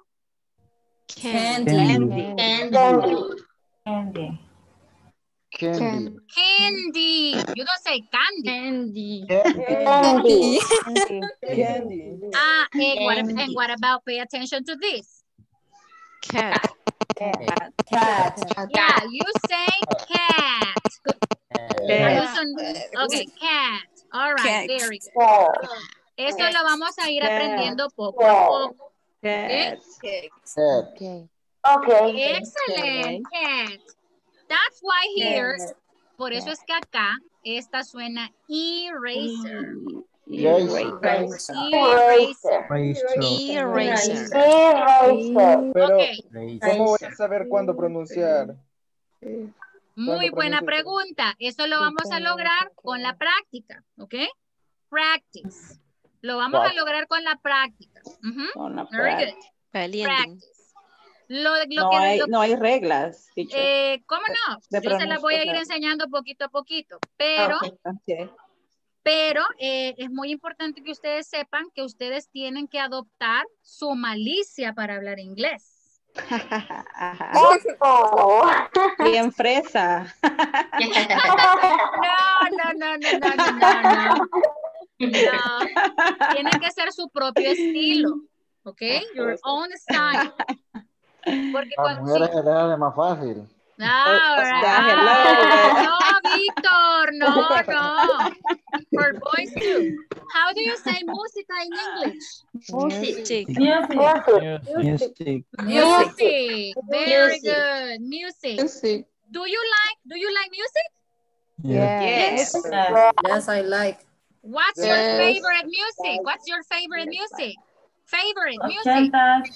Speaker 3: Candy.
Speaker 11: Candy.
Speaker 10: Candy.
Speaker 1: Candy. You don't say candy.
Speaker 10: Candy.
Speaker 9: Candy.
Speaker 1: Ah, and what, and what about pay attention to this?
Speaker 5: Cat.
Speaker 10: Cat.
Speaker 1: Yeah, you say cat.
Speaker 2: Cat.
Speaker 1: Okay, cat. All right,
Speaker 8: Cat.
Speaker 1: very good. Esto lo vamos a ir aprendiendo poco a poco.
Speaker 2: Cat.
Speaker 10: Okay.
Speaker 1: Excellent, cat. That's why here, por eso es que acá, esta suena eraser.
Speaker 11: Eraser.
Speaker 1: Eraser.
Speaker 5: Eraser.
Speaker 9: Pero,
Speaker 1: Okay,
Speaker 9: ¿cómo voy a saber cuándo pronunciar?
Speaker 1: muy buena pregunta. Eso lo vamos a lograr con la práctica, ¿ok? Practice. Lo vamos a lograr con la práctica. Ujú.
Speaker 2: Con la
Speaker 1: Very
Speaker 2: práctica.
Speaker 1: good.
Speaker 5: Valiente.
Speaker 1: Practice. Lo, lo
Speaker 2: No
Speaker 1: que,
Speaker 2: hay,
Speaker 1: lo-
Speaker 2: no hay reglas, teacher.
Speaker 1: eh, ¿cómo no?
Speaker 2: De
Speaker 1: Yo se las voy a ir
Speaker 2: pronunciación.
Speaker 1: enseñando poquito a poquito, pero,
Speaker 2: Ok.
Speaker 1: pero eh, es muy importante que ustedes sepan que ustedes tienen que adoptar su malicia para hablar inglés.
Speaker 2: Ajá. Bien fresa.
Speaker 1: No, no, no, no, no, no, no, no. No, tiene que ser su propio estilo, ¿ok? Your own style. Porque
Speaker 11: Las
Speaker 1: cuando...
Speaker 11: mujeres se dejan de más fácil.
Speaker 1: Ah,
Speaker 2: O
Speaker 1: right.
Speaker 2: sea, hello.
Speaker 1: Ah, no, Víctor, no, no. For boys too. How do you say música in English?
Speaker 5: Music.
Speaker 11: Music.
Speaker 1: Music. Very good. Music.
Speaker 8: Music.
Speaker 1: Do you like do you like music?
Speaker 2: Yes.
Speaker 3: Yes, I like.
Speaker 1: What's your
Speaker 8: Yes.
Speaker 1: favorite music? What's your favorite music? Favorite music.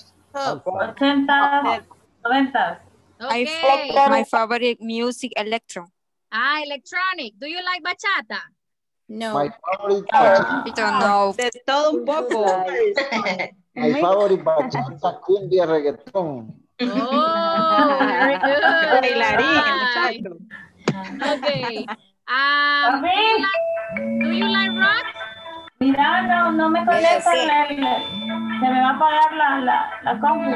Speaker 8: I
Speaker 1: Okay.
Speaker 8: my favorite music electro.
Speaker 1: Ah, electronic. Do you like bachata?
Speaker 8: No,
Speaker 11: My favorite
Speaker 8: I don't know.
Speaker 2: De todo un poco.
Speaker 11: My favorite bachata, cumbia, reggaetón.
Speaker 1: Oh, very good.
Speaker 2: Bailarín, el
Speaker 1: Right.
Speaker 2: muchacho.
Speaker 1: Okay. Um, do you like, do you like rock?
Speaker 15: Mira, no, no me conecta
Speaker 3: Yes.
Speaker 15: el, se me va a apagar la, la, la compu.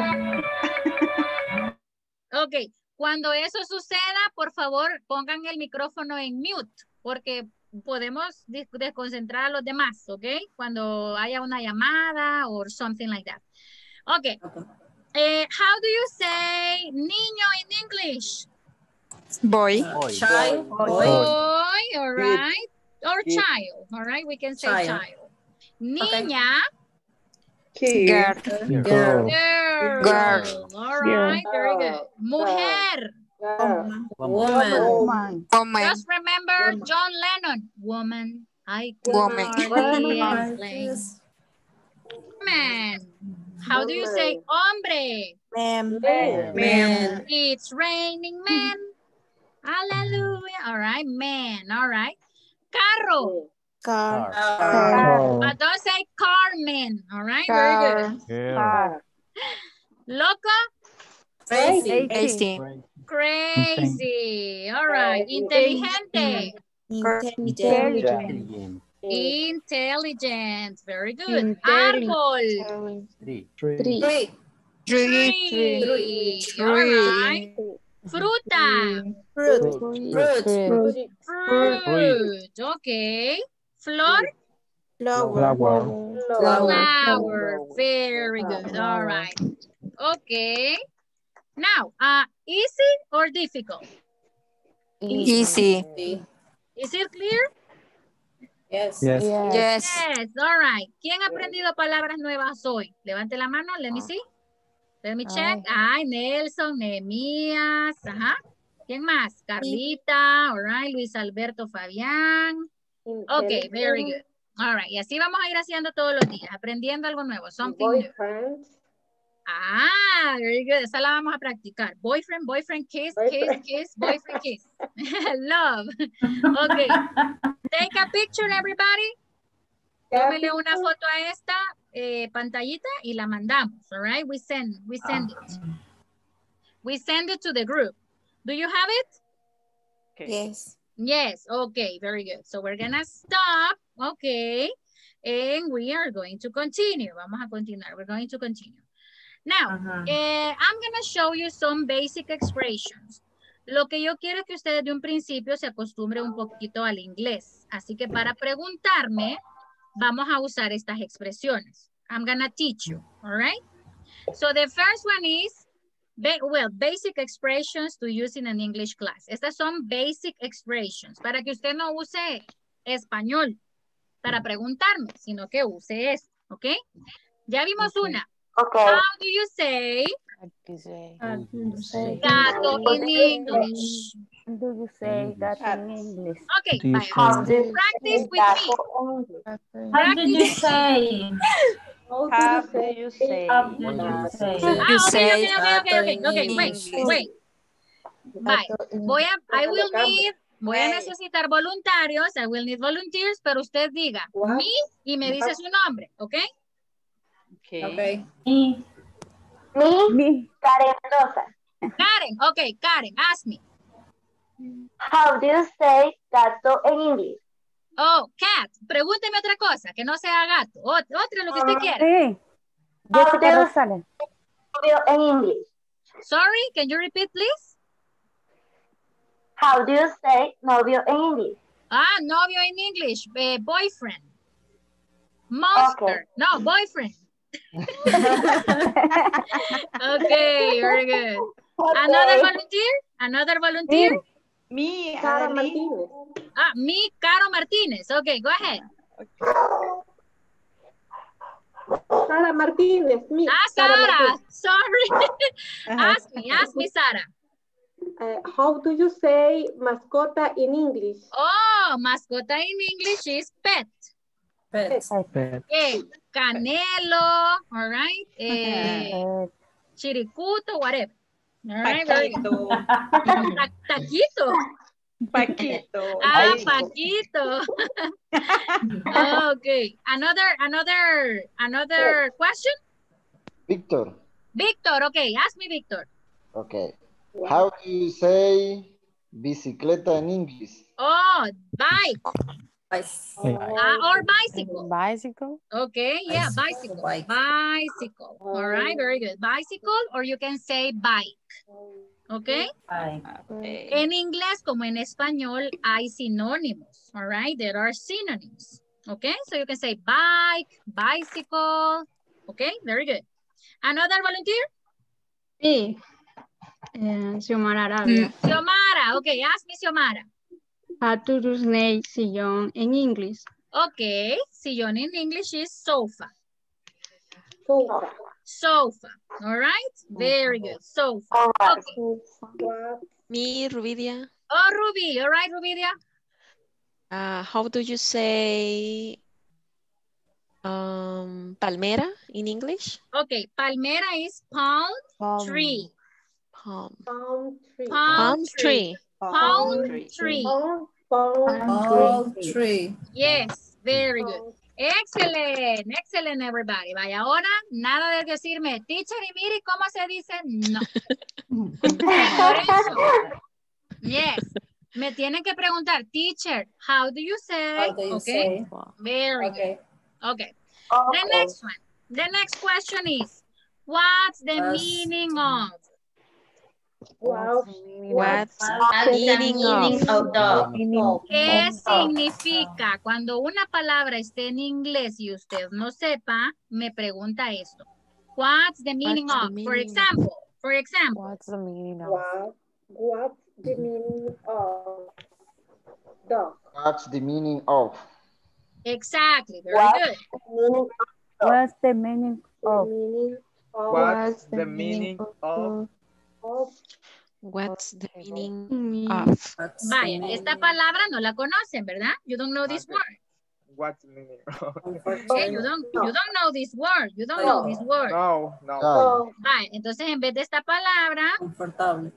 Speaker 1: Ok, cuando eso suceda, por favor, pongan el micrófono en mute, porque podemos des- desconcentrar a los demás, ¿ok? Cuando haya una llamada or something like that. Okay. Eh, how do you say niño in English?
Speaker 8: Boy.
Speaker 3: Child.
Speaker 1: Boy,
Speaker 3: Boy.
Speaker 1: all right. Or
Speaker 11: Kid.
Speaker 1: child, all right? We can say
Speaker 3: Child.
Speaker 1: child. Niña,
Speaker 8: Girl.
Speaker 3: Girl.
Speaker 1: girl.
Speaker 8: Girl.
Speaker 1: All right, very good. Mujer.
Speaker 3: Woman.
Speaker 8: Woman.
Speaker 1: Just remember John Lennon. Woman, I could
Speaker 8: Woman.
Speaker 1: hardly
Speaker 3: Woman.
Speaker 1: explain. Man. How do you say hombre?
Speaker 8: Man.
Speaker 3: Man.
Speaker 1: It's raining men. Hallelujah. All right, man. All right. Carro.
Speaker 8: Car.
Speaker 3: Car.
Speaker 1: But don't say Carmen. All right, very good.
Speaker 8: Car.
Speaker 1: Loco.
Speaker 3: Crazy.
Speaker 8: Crazy.
Speaker 1: Crazy. All right. Inteligente.
Speaker 8: Intelligent.
Speaker 1: Intelligent. Very good.
Speaker 8: Intelligent.
Speaker 1: Árbol.
Speaker 6: Three.
Speaker 3: Three.
Speaker 8: Tree.
Speaker 1: Tree.
Speaker 8: Tree.
Speaker 1: All right. Fruta.
Speaker 8: Fruit.
Speaker 3: Fruit.
Speaker 1: Fruit. Okay. Flor.
Speaker 8: Flower.
Speaker 1: Flower. Very good. All right. Okay. Now, uh, easy or difficult?
Speaker 8: Easy.
Speaker 1: Is it clear?
Speaker 3: Yes.
Speaker 6: Yes.
Speaker 8: Yes.
Speaker 1: Yes. All right. ¿Quién ha aprendido palabras nuevas hoy? Levante la mano. Let me see. Let me check. Ay, Nelson, Nehemías. Ajá. ¿Quién más? Carlita. All right. Luis Alberto Fabián. Okay, very good. All right. Y así vamos a ir haciendo todos los días, aprendiendo algo nuevo. Something new. Ah, very good. Esa la vamos a practicar. Boyfriend, boyfriend, kiss, kiss, kiss, boyfriend, kiss. Love. Okay. Take a picture, everybody. Tómele una foto a esta eh, pantallita y la mandamos. All right. We send, we send it. We send it to the group. Do you have it?
Speaker 8: Yes.
Speaker 1: Yes. Okay. Very good. So we're gonna stop. Okay. And we are going to continue. Vamos a continuar. We're going to continue. Now, uh-huh. eh, I'm going to show you some basic expressions. Lo que yo quiero es que ustedes de un principio se acostumbren un poquito al inglés. Así que para preguntarme, vamos a usar estas expresiones. I'm going to teach you, all right? So the first one is, ba well, basic expressions to use in an English class. Estas son basic expressions, para que usted no use español para preguntarme, sino que use esto, ¿ok? Ya vimos okay. una. Okay. How do you say,
Speaker 7: How do you say
Speaker 1: gato in English?
Speaker 7: How do you say gato in English?
Speaker 1: Okay, bye. Practice with me.
Speaker 15: How do you say?
Speaker 2: How do you say?
Speaker 15: How do you say?
Speaker 1: Ah, okay, okay, okay, okay, okay, wait, wait. Bye. Voy a, I will need, voy a necesitar voluntarios, I will need volunteers, pero usted diga me y me dice su nombre, ¿ok?
Speaker 2: Okay.
Speaker 3: Okay.
Speaker 15: Me.
Speaker 7: Me.
Speaker 15: Karen Mendoza.
Speaker 1: Karen, okay, Karen, ask me.
Speaker 15: How do you say gato in English?
Speaker 1: Oh, cat. Pregúnteme otra cosa, que no sea gato. Ot otra, lo que usted quiera.
Speaker 7: Sí. Jessica Rosales.
Speaker 15: Novio in English.
Speaker 1: Sorry, can you repeat, please?
Speaker 15: How do you say novio in English?
Speaker 1: Ah, novio in English. Uh, boyfriend. Monster. Okay. No, boyfriend. Okay, very good. Okay. Another volunteer? Another volunteer?
Speaker 2: Me,
Speaker 15: Caro Martinez.
Speaker 1: Ah, me, Caro Martinez. Okay, go ahead.
Speaker 15: Sara Martinez. Me.
Speaker 1: Ah, Sara. Sorry. Ask me, ask me, Sara.
Speaker 15: Uh, how do you say mascota in English?
Speaker 1: Oh, mascota in English is pet.
Speaker 3: Pet.
Speaker 6: Pet.
Speaker 1: Eh, Canelo, all right? Eh, Chiricuto, whatever. All right,
Speaker 2: Paquito.
Speaker 1: Ta taquito.
Speaker 2: Paquito.
Speaker 1: Ah, Paquito. Okay. Another, another, another question?
Speaker 11: Victor.
Speaker 1: Victor, okay. Ask me, Victor.
Speaker 11: Okay. How do you say bicicleta in English?
Speaker 1: Oh, bike.
Speaker 3: Bicycle.
Speaker 1: Uh, or bicycle.
Speaker 7: Bicycle.
Speaker 1: Okay, yeah, bicycle.
Speaker 3: Bike.
Speaker 1: Bicycle. All right, very good. Bicycle, or you can say bike. Okay?
Speaker 3: Okay.
Speaker 1: En inglés como en español hay sinónimos. All right? There are synonyms. Okay? So you can say bike, bicycle. Okay? Very good. Another volunteer?
Speaker 13: Sí. Eh, Xiomara Arabia.
Speaker 1: Xiomara. Okay, ask me Xiomara.
Speaker 13: How to say sillón en inglés?
Speaker 1: Okay, sillón in English is sofa.
Speaker 3: Sofa.
Speaker 1: Sofa. All right? Very good. Sofa. Okay.
Speaker 5: Me, Rubidia.
Speaker 1: Oh, Ruby. All right, Rubidia.
Speaker 5: Uh, how do you say um, palmera in English?
Speaker 1: Okay, palmera is palm,
Speaker 7: Palm.
Speaker 1: tree.
Speaker 5: Palm.
Speaker 3: Palm tree.
Speaker 1: Palm,
Speaker 5: Palm
Speaker 1: tree.
Speaker 5: tree.
Speaker 1: Palm tree.
Speaker 3: Palm, palm tree.
Speaker 1: Yes, very good. Excellent, excellent everybody. Vaya, ahora nada de decirme, teacher, y mire cómo se dice, no. Por eso, yes, me tienen que preguntar, teacher, how do you say?
Speaker 3: How do you
Speaker 1: Okay,
Speaker 3: say?
Speaker 1: very
Speaker 3: Okay.
Speaker 1: good. Okay, the next one, the next question is, what's the
Speaker 3: What's-
Speaker 1: meaning of?
Speaker 3: Wow.
Speaker 5: What's
Speaker 3: the
Speaker 5: meaning
Speaker 3: meaning
Speaker 5: of?
Speaker 3: of dog?
Speaker 1: ¿Qué significa? Cuando una palabra esté en inglés y usted no sepa, me pregunta esto. What's the meaning
Speaker 5: What's the
Speaker 1: of? For
Speaker 5: meaning of?
Speaker 1: example, for example.
Speaker 7: What's the meaning of?
Speaker 3: What, what's the meaning of dog?
Speaker 11: What's the meaning of?
Speaker 1: Exactly, very
Speaker 3: What?
Speaker 1: good.
Speaker 3: Meaning
Speaker 7: What's the meaning
Speaker 3: the
Speaker 7: of?
Speaker 3: meaning of,
Speaker 9: What's the meaning of?
Speaker 3: of
Speaker 5: What's the meaning
Speaker 13: Mm,
Speaker 5: of?
Speaker 3: what's the
Speaker 1: Vaya,
Speaker 3: meaning
Speaker 1: esta palabra no la conocen, ¿verdad? You don't know this
Speaker 9: Okay.
Speaker 1: word.
Speaker 9: What's the meaning of?
Speaker 1: Okay, you don't, you don't know this word. You don't know this word.
Speaker 9: No, no.
Speaker 11: Child.
Speaker 1: Vaya, entonces en vez de esta palabra,
Speaker 3: Confortable.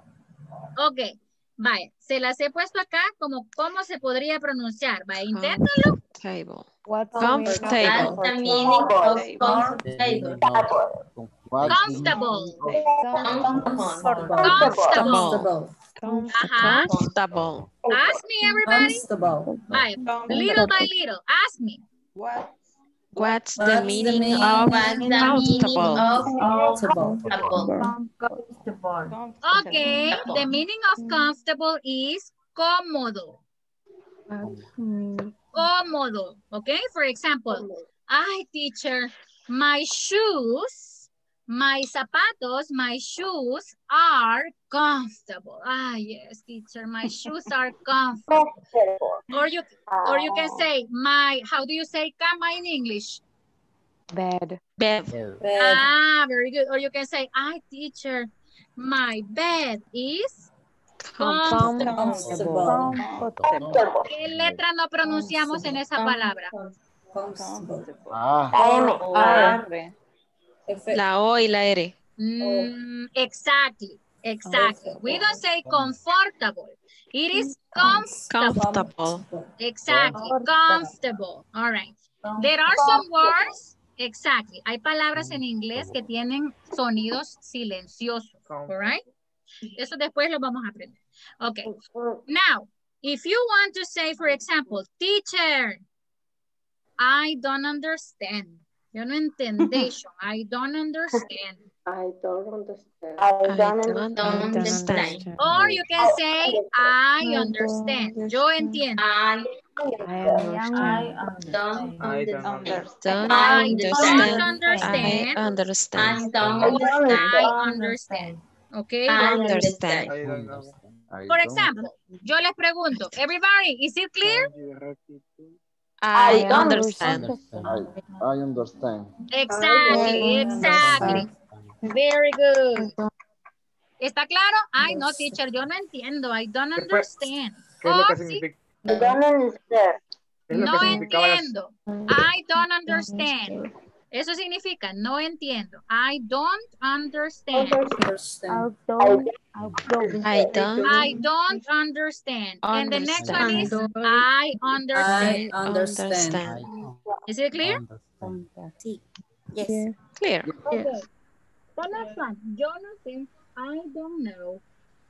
Speaker 1: ok, vaya, se las he puesto acá como cómo se podría pronunciar. Vaya, inténtalo.
Speaker 5: Comfortable.
Speaker 7: What's the meaning of
Speaker 5: Comfortable.
Speaker 3: What's the meaning of comfortable?
Speaker 11: What's the
Speaker 1: Comfortable.
Speaker 3: Comfortable.
Speaker 1: Comfortable.
Speaker 3: Comfortable.
Speaker 1: Ajá.
Speaker 5: Comfortable.
Speaker 1: Ask me, everybody.
Speaker 3: Comfortable.
Speaker 1: Vaya, little by little, ask me.
Speaker 5: What's the
Speaker 3: What's
Speaker 5: meaning
Speaker 3: meaning-
Speaker 5: of
Speaker 3: what's the meaning
Speaker 5: comfortable?
Speaker 3: of
Speaker 15: Comfortable.
Speaker 1: Okay, the meaning of comfortable is cómodo.
Speaker 13: mm,
Speaker 1: Cómodo. Okay, for example, ay, teacher, my shoes, my zapatos, my shoes are comfortable. Ah, yes, teacher, my shoes are comfortable. Or you, or you can say, my, how do you say cama in English?
Speaker 7: bed?
Speaker 5: Bed.
Speaker 3: bed.
Speaker 1: Ah, very good. Or you can say, ay, teacher, my bed is comfortable.
Speaker 3: Comfortable.
Speaker 7: Comfortable.
Speaker 1: ¿Qué letra no pronunciamos en esa palabra?
Speaker 3: Comfortable.
Speaker 11: Ah,
Speaker 7: R.
Speaker 3: Efe-
Speaker 5: La O y la R.
Speaker 1: Mm, exactly, exactly. We don't say comfortable. It is comfortable.
Speaker 5: Comfortable.
Speaker 1: Exactly, comfortable. All right. There are some words. Exactly. Hay palabras en inglés que tienen sonidos silenciosos. All right. Eso después lo vamos a aprender. Okay. Now, if you want to say, for example, teacher, I don't understand. Yo no entendation. I don't understand.
Speaker 3: I don't understand.
Speaker 5: I don't understand.
Speaker 1: Or you can say, I understand. Yo entiendo.
Speaker 3: I
Speaker 7: I understand.
Speaker 3: don't
Speaker 9: I don't
Speaker 3: understand.
Speaker 5: Don't
Speaker 1: I
Speaker 5: understand.
Speaker 1: don't understand.
Speaker 5: I understand.
Speaker 3: I don't
Speaker 1: Or
Speaker 3: understand.
Speaker 1: I understand. Okay.
Speaker 3: I
Speaker 5: Understand.
Speaker 9: I don't know.
Speaker 11: I
Speaker 1: For
Speaker 11: don't-
Speaker 1: example, yo les pregunto, everybody, is it clear?
Speaker 5: I understand.
Speaker 11: I, I understand.
Speaker 1: Exactly, exactly. Very good. ¿Está claro? Ay, no, teacher, yo no entiendo. I don't
Speaker 9: ¿Qué fue?
Speaker 1: understand.
Speaker 9: ¿Qué es lo
Speaker 1: Oh,
Speaker 9: que
Speaker 1: sí,
Speaker 9: significa?
Speaker 3: I don't understand.
Speaker 9: ¿Qué es lo
Speaker 1: no
Speaker 9: que significaba las-
Speaker 1: entiendo. I don't understand. Eso significa no entiendo. I don't understand.
Speaker 3: Understand.
Speaker 7: I don't. I don't.
Speaker 5: I don't
Speaker 1: I don't understand. And the next one is I understand.
Speaker 3: I understand.
Speaker 5: understand.
Speaker 1: Is it clear?
Speaker 8: Yes.
Speaker 5: Clear.
Speaker 1: Okay. The next one. Yo no sé. I don't know.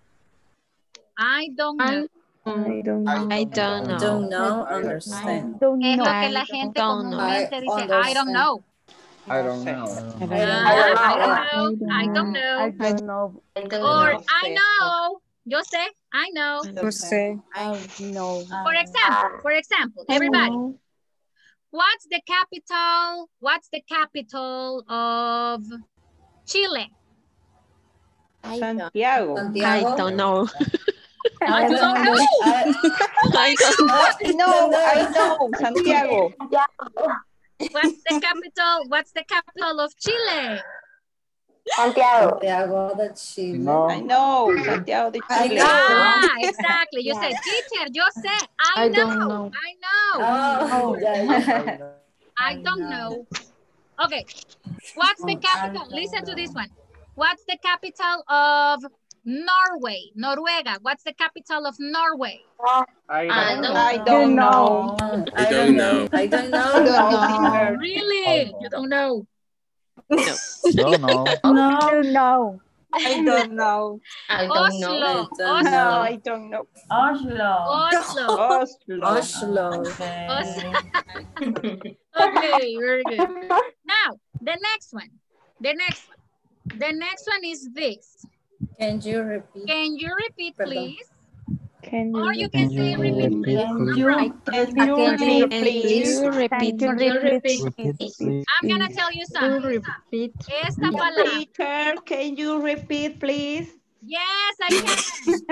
Speaker 1: I don't know.
Speaker 13: I don't know.
Speaker 5: I don't know.
Speaker 3: Don't know. Understand.
Speaker 7: Don't
Speaker 1: Es lo
Speaker 7: know.
Speaker 1: que la
Speaker 5: I
Speaker 1: gente
Speaker 5: don't know.
Speaker 1: comúnmente
Speaker 3: I
Speaker 1: dice, I don't
Speaker 3: understand.
Speaker 1: know.
Speaker 11: I don't know.
Speaker 1: Uh, I don't know. I don't know.
Speaker 7: I don't know.
Speaker 3: I don't
Speaker 1: Or
Speaker 3: know.
Speaker 1: I know. Yo sé. I know.
Speaker 8: No sé.
Speaker 7: I know.
Speaker 1: For example, for example, everybody. What's the capital? What's the capital of Chile?
Speaker 2: Santiago.
Speaker 5: I don't know.
Speaker 1: I don't know.
Speaker 5: I don't
Speaker 2: No, I know. Santiago.
Speaker 1: What's the capital? What's the capital of Chile?
Speaker 3: Santiago.
Speaker 15: Santiago de Chile.
Speaker 11: No.
Speaker 2: I know. Santiago de Chile.
Speaker 1: Ah, exactly. You say, teacher, yo sé. I,
Speaker 7: I
Speaker 1: know.
Speaker 7: don't know.
Speaker 1: I know.
Speaker 15: Oh, yeah, yeah.
Speaker 1: I don't know. Okay. What's the capital? Listen to this one. What's the capital of Norway? Noruega. What's the capital of Norway?
Speaker 9: I
Speaker 3: I
Speaker 9: don't
Speaker 3: don't
Speaker 9: know.
Speaker 2: I don't know.
Speaker 15: I don't know. I don't know.
Speaker 2: I don't know.
Speaker 1: Really? You don't know?
Speaker 6: Don't know.
Speaker 7: No. No.
Speaker 2: I don't know.
Speaker 3: I don't
Speaker 1: Oslo.
Speaker 3: know.
Speaker 15: don't
Speaker 2: No,
Speaker 1: Oslo.
Speaker 2: I don't know.
Speaker 15: Oslo.
Speaker 1: Oslo.
Speaker 2: Oslo.
Speaker 15: Oslo.
Speaker 1: Oslo. Okay, very good. Now, the next one. The next one. The next one is this.
Speaker 15: Can you repeat?
Speaker 1: Can you repeat,
Speaker 15: Pardon.
Speaker 1: please?
Speaker 7: Can you
Speaker 1: Or you can say repeat, please.
Speaker 15: Can
Speaker 1: I'm right.
Speaker 2: Can you repeat, please?
Speaker 5: you repeat.
Speaker 7: Can
Speaker 15: you
Speaker 7: you
Speaker 15: repeat?
Speaker 7: repeat?
Speaker 1: I'm gonna tell you something.
Speaker 7: Repeat.
Speaker 1: Esta palabra.
Speaker 2: Teacher, can you repeat, please?
Speaker 1: Yes, I can.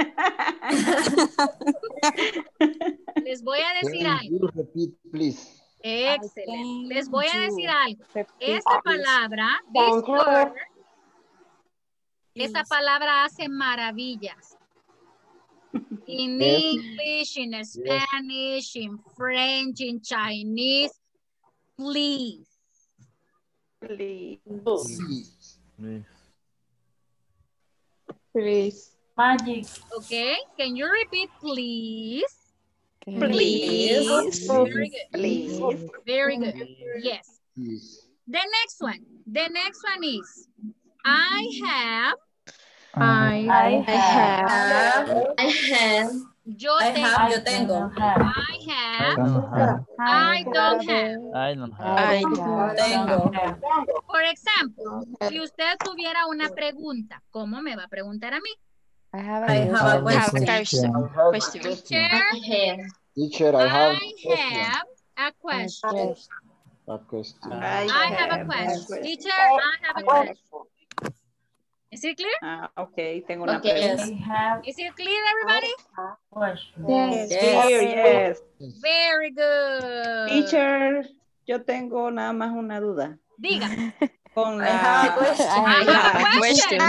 Speaker 1: Les voy a decir
Speaker 11: Can
Speaker 1: algo.
Speaker 11: you repeat, please?
Speaker 1: Excelente. Les voy a decir algo. Esta palabra, this word, esa palabra hace maravillas. In
Speaker 11: Yes.
Speaker 1: English, in Spanish, in French, in Chinese. Please.
Speaker 2: Please.
Speaker 11: Please.
Speaker 15: Please. Magic.
Speaker 1: Okay. Can you repeat, please?
Speaker 2: Please.
Speaker 1: Very good.
Speaker 2: Please.
Speaker 1: Very good. Yes.
Speaker 11: Please.
Speaker 1: The next one. The next one is I have.
Speaker 7: I,
Speaker 15: I
Speaker 7: I
Speaker 15: have.
Speaker 7: have.
Speaker 3: I have.
Speaker 1: Yo
Speaker 15: I
Speaker 1: tengo.
Speaker 15: have. Yo tengo.
Speaker 1: I have.
Speaker 6: don't have.
Speaker 1: I don't have.
Speaker 6: I don't have.
Speaker 5: I
Speaker 15: Tengo.
Speaker 1: Por ejemplo, si usted tuviera una pregunta, ¿cómo me va a preguntar a mí?
Speaker 7: I have
Speaker 15: I
Speaker 7: a
Speaker 15: have a
Speaker 5: have a
Speaker 15: question.
Speaker 5: question.
Speaker 11: I have
Speaker 5: Question.
Speaker 1: Teacher,
Speaker 3: I have.
Speaker 11: Teacher, I have
Speaker 1: I have a question.
Speaker 11: a question.
Speaker 2: I,
Speaker 1: I have a question. Teacher, I have a question. Is it clear?
Speaker 2: Ah, ok, tengo una
Speaker 3: Okay.
Speaker 2: pregunta.
Speaker 1: Is it clear, everybody?
Speaker 7: Yes.
Speaker 2: Clear, yes.
Speaker 1: Very good.
Speaker 2: Teacher, yo tengo nada más una duda.
Speaker 1: Diga.
Speaker 2: Con
Speaker 15: I have a
Speaker 2: la...
Speaker 15: question.
Speaker 1: I have a
Speaker 5: a
Speaker 1: question.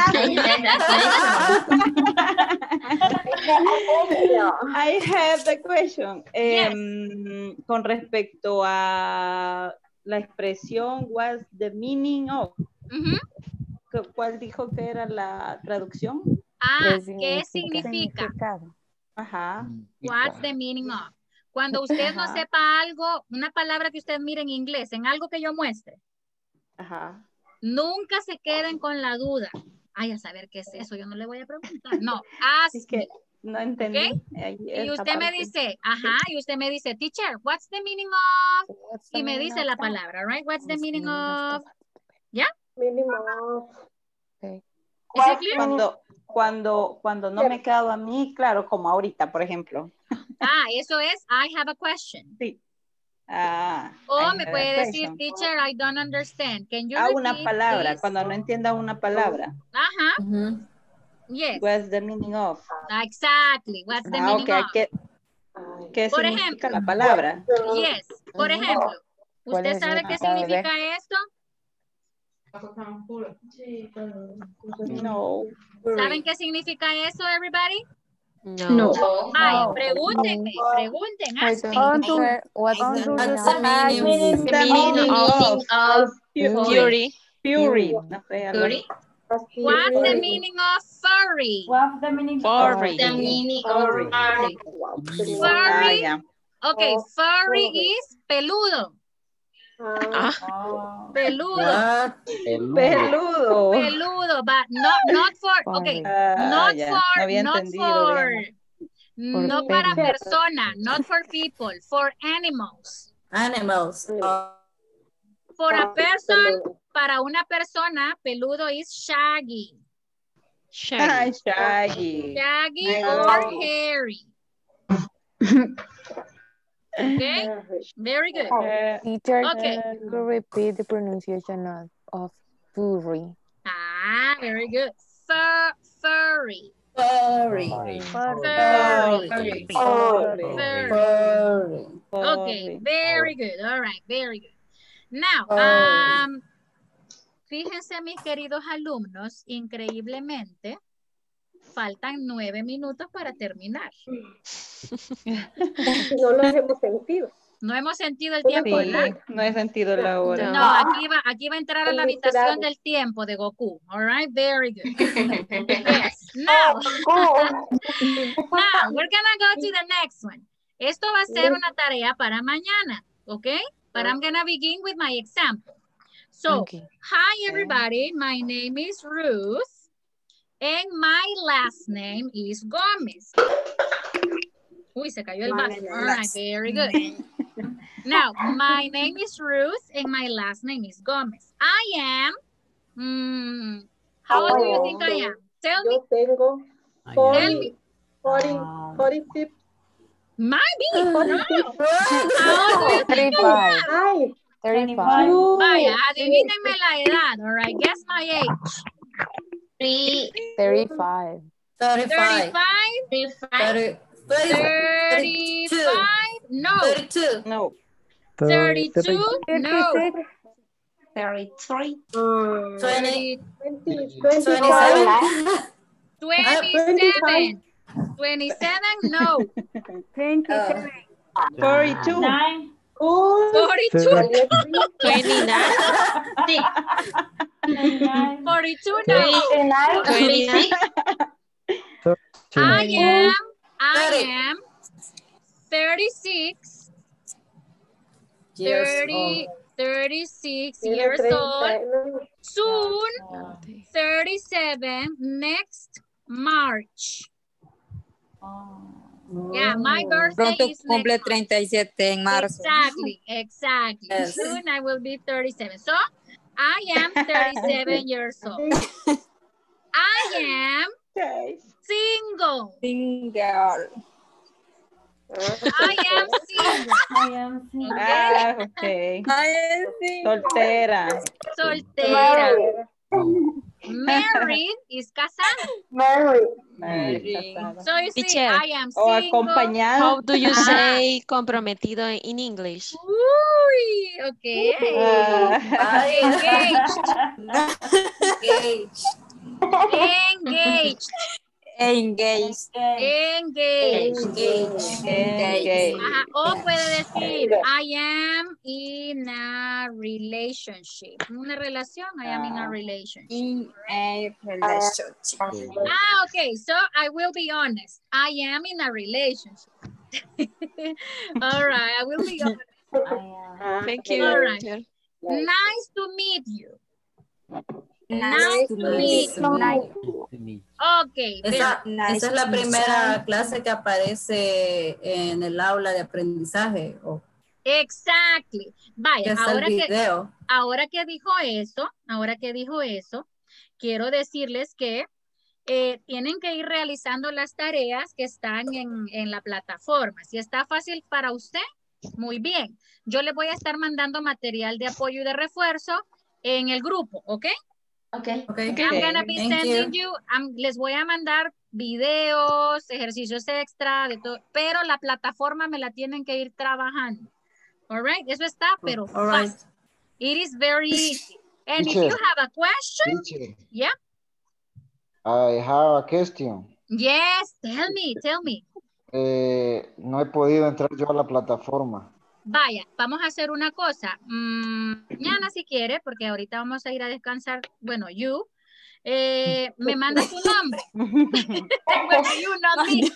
Speaker 2: I have the question.
Speaker 1: Yes.
Speaker 2: Em, con respecto a la expresión what's the meaning of.
Speaker 1: Ujú.
Speaker 2: ¿Cu- ¿Cuál dijo que era la traducción?
Speaker 1: Ah,
Speaker 7: ¿Qué
Speaker 1: ¿qué
Speaker 7: significa?
Speaker 1: significa?
Speaker 2: Ajá.
Speaker 1: What's the meaning of? Cuando usted no
Speaker 2: Ajá.
Speaker 1: sepa algo, una palabra que usted mire en inglés, en algo que yo muestre,
Speaker 2: Ajá.
Speaker 1: nunca se queden con la duda. Ay, a saber qué es eso, yo no le voy a preguntar. No, ask
Speaker 2: Es que no entendí.
Speaker 1: ¿ok?
Speaker 2: ahí
Speaker 1: Y
Speaker 2: esa
Speaker 1: usted me
Speaker 2: parte.
Speaker 1: dice, ajá, y usted me dice, teacher, what's the meaning of? Y me dice la palabra, right? What's the meaning of? ¿Ya?
Speaker 3: Minimum.
Speaker 1: ¿Es it clear?
Speaker 2: Cuando, cuando, cuando no me quedo a mí, claro, como ahorita, por ejemplo.
Speaker 1: Ah, eso es, I have a question.
Speaker 2: Sí. Ah,
Speaker 1: O
Speaker 2: I
Speaker 1: me
Speaker 2: have a
Speaker 1: puede decir,
Speaker 2: question.
Speaker 1: teacher, I don't understand. Can you
Speaker 2: Ah,
Speaker 1: repeat,
Speaker 2: una palabra,
Speaker 1: please?
Speaker 2: cuando no entienda una palabra.
Speaker 1: Ajá,
Speaker 15: Ujú.
Speaker 1: yes.
Speaker 2: What's the meaning of?
Speaker 1: Exactly, what's the
Speaker 2: Ah,
Speaker 1: meaning
Speaker 2: ok,
Speaker 1: of?
Speaker 2: ¿qué, qué
Speaker 1: Por
Speaker 2: significa
Speaker 1: ejemplo.
Speaker 2: la palabra?
Speaker 1: Yes, por ejemplo,
Speaker 7: ¿Cuál
Speaker 1: ¿usted
Speaker 7: es el
Speaker 1: sabe qué
Speaker 7: significado de
Speaker 1: significa esto?
Speaker 2: No.
Speaker 1: ¿Saben qué significa eso, everybody?
Speaker 5: No.
Speaker 1: Vaya,
Speaker 7: No.
Speaker 1: pregúntenme, pregunten,
Speaker 7: I
Speaker 1: ask me.
Speaker 7: don't know. What's
Speaker 15: What's
Speaker 7: the
Speaker 15: the
Speaker 7: meaning
Speaker 15: meaning?
Speaker 7: of
Speaker 5: The
Speaker 2: The
Speaker 5: meaning
Speaker 2: meaning
Speaker 5: of
Speaker 2: of
Speaker 5: fury.
Speaker 2: fury. No sé, algo así.
Speaker 3: Fury.
Speaker 1: What's the meaning of furry?
Speaker 15: What's the meaning
Speaker 5: Furry.
Speaker 3: The meaning of
Speaker 2: Furry.
Speaker 3: furry.
Speaker 2: Ah,
Speaker 1: Furry,
Speaker 2: ya.
Speaker 1: okay, furry is peludo,
Speaker 5: Ah,
Speaker 15: of
Speaker 1: peludo,
Speaker 15: what?
Speaker 11: Peludo.
Speaker 2: Peludo.
Speaker 1: peludo, but not, not for, okay,
Speaker 7: Furry.
Speaker 2: Ah,
Speaker 1: not
Speaker 2: ya.
Speaker 1: for,
Speaker 2: No había
Speaker 1: not
Speaker 2: entendido
Speaker 1: for,
Speaker 2: bien.
Speaker 1: no
Speaker 7: Por
Speaker 1: para
Speaker 7: pelo.
Speaker 1: persona, not for people, for animals.
Speaker 15: Animals. Uh,
Speaker 1: for a person, para una persona, peludo is shaggy.
Speaker 2: Shaggy. Shaggy.
Speaker 1: Shaggy or hairy. Okay, very good.
Speaker 7: Teacher,
Speaker 1: Okay.
Speaker 7: can you repeat the pronunciation of, of furry?
Speaker 1: Ah, very good. Fur, furry.
Speaker 8: Furry.
Speaker 1: Furry.
Speaker 8: Furry.
Speaker 1: Furry. Okay, very good. All right, very good. Now, um, fíjense mis queridos alumnos, increíblemente, faltan nueve minutos para terminar.
Speaker 3: No lo hemos sentido.
Speaker 1: No hemos sentido el tiempo,
Speaker 2: Sí,
Speaker 1: ¿verdad?
Speaker 2: no he sentido la hora.
Speaker 1: No, aquí va, aquí va a entrar a la habitación del tiempo de Goku. All right, very good. Yes. Now, now we're gonna go to the next one. Esto va a ser una tarea para mañana, okay? But I'm gonna begin with my example. So,
Speaker 7: Okay.
Speaker 1: hi everybody, my name is Ruth, and my last name is Gomez. Uy, se cayó el vaso. All right, very good. Now, my name is Ruth and my last name is Gomez. I am, mm, how old do you think I am? Tell me.
Speaker 3: Yo tengo
Speaker 1: Tell me.
Speaker 3: forty, forty-five.
Speaker 1: Maybe. No. How old do you think I am?
Speaker 3: Ay,
Speaker 7: thirty-five.
Speaker 1: Vaya, adivínenme la edad. All right, guess my age.
Speaker 8: Three.
Speaker 7: thirty-five.
Speaker 8: Thirty-five.
Speaker 1: thirty-five?
Speaker 8: Thirty.
Speaker 1: thirty-five? No.
Speaker 8: Thirty-two.
Speaker 2: No.
Speaker 1: thirty-two? No.
Speaker 8: Thirty-three.
Speaker 1: Twenty.
Speaker 3: twenty,
Speaker 8: Twenty-seven.
Speaker 1: Twenty-seven. Twenty-seven? No.
Speaker 3: twenty-seven.
Speaker 2: forty-two.
Speaker 15: Nine.
Speaker 1: Forty-two?
Speaker 5: twenty-nine.
Speaker 1: Forty-two? No.
Speaker 5: twenty-nine.
Speaker 1: I am, I am thirty-six, thirty, thirty-six years old, soon thirty-seven, next March. Yeah, my birthday
Speaker 8: Pronto
Speaker 1: is
Speaker 8: cumple
Speaker 1: next
Speaker 8: treinta y siete en
Speaker 1: month.
Speaker 8: marzo.
Speaker 1: Exactly, exactly.
Speaker 8: Yes.
Speaker 1: Soon I will be thirty-seven. So, I am thirty-seven years old. I am single.
Speaker 8: Single.
Speaker 1: I am single.
Speaker 15: I am single.
Speaker 2: Ah, ok.
Speaker 8: I am single.
Speaker 2: Soltera.
Speaker 1: Soltera. Married is casada.
Speaker 3: Married.
Speaker 2: Married.
Speaker 1: So you see,
Speaker 5: Teacher.
Speaker 1: I am
Speaker 2: O
Speaker 1: single.
Speaker 2: acompañada.
Speaker 5: How do you
Speaker 1: Ah.
Speaker 5: say comprometido in English?
Speaker 1: Uy, okay.
Speaker 2: Ah.
Speaker 1: Engaged. Engaged.
Speaker 8: Engaged.
Speaker 1: Engaged.
Speaker 8: Engaged.
Speaker 2: Engaged.
Speaker 1: Ajá. O puede decir, I am in a relationship. Una relación, I am in a relationship.
Speaker 8: In a relationship.
Speaker 1: Ah, okay. So I will be honest. I am in a relationship. All right. I will be honest.
Speaker 5: Thank you.
Speaker 1: All right.
Speaker 5: teacher.
Speaker 1: Nice to meet you.
Speaker 8: Nice to meet you.
Speaker 1: Okay.
Speaker 16: Esa,
Speaker 1: very-
Speaker 16: esa es la primera clase que aparece en el aula de aprendizaje. ¿O
Speaker 1: Exactly.
Speaker 16: que
Speaker 1: Vaya,
Speaker 16: está el
Speaker 1: ahora que,
Speaker 16: video?
Speaker 1: ahora que dijo eso, ahora que dijo eso, quiero decirles que eh, tienen que ir realizando las tareas que están en, en la plataforma. Si está fácil para usted, muy bien. Yo le voy a estar mandando material de apoyo y de refuerzo en el grupo, ¿ok?
Speaker 16: Okay.
Speaker 1: I'm gonna be
Speaker 16: Thank
Speaker 1: sending
Speaker 16: you.
Speaker 1: you, I'm- les voy a mandar videos, ejercicios extra, de todo, pero la plataforma me la tienen que ir trabajando. All right, eso está, pero
Speaker 16: All right.
Speaker 1: fácil. It is very easy. And if
Speaker 11: Teacher.
Speaker 1: you have a question,
Speaker 11: Teacher,
Speaker 1: yeah,
Speaker 11: I have a question.
Speaker 1: yes, tell me, tell me.
Speaker 11: Eh, no he podido entrar yo a la plataforma.
Speaker 1: Vaya, vamos a hacer una cosa. Mm, mañana si quiere, porque ahorita vamos a ir a descansar. Bueno, you. eh, me manda su nombre. Bueno, you, not me.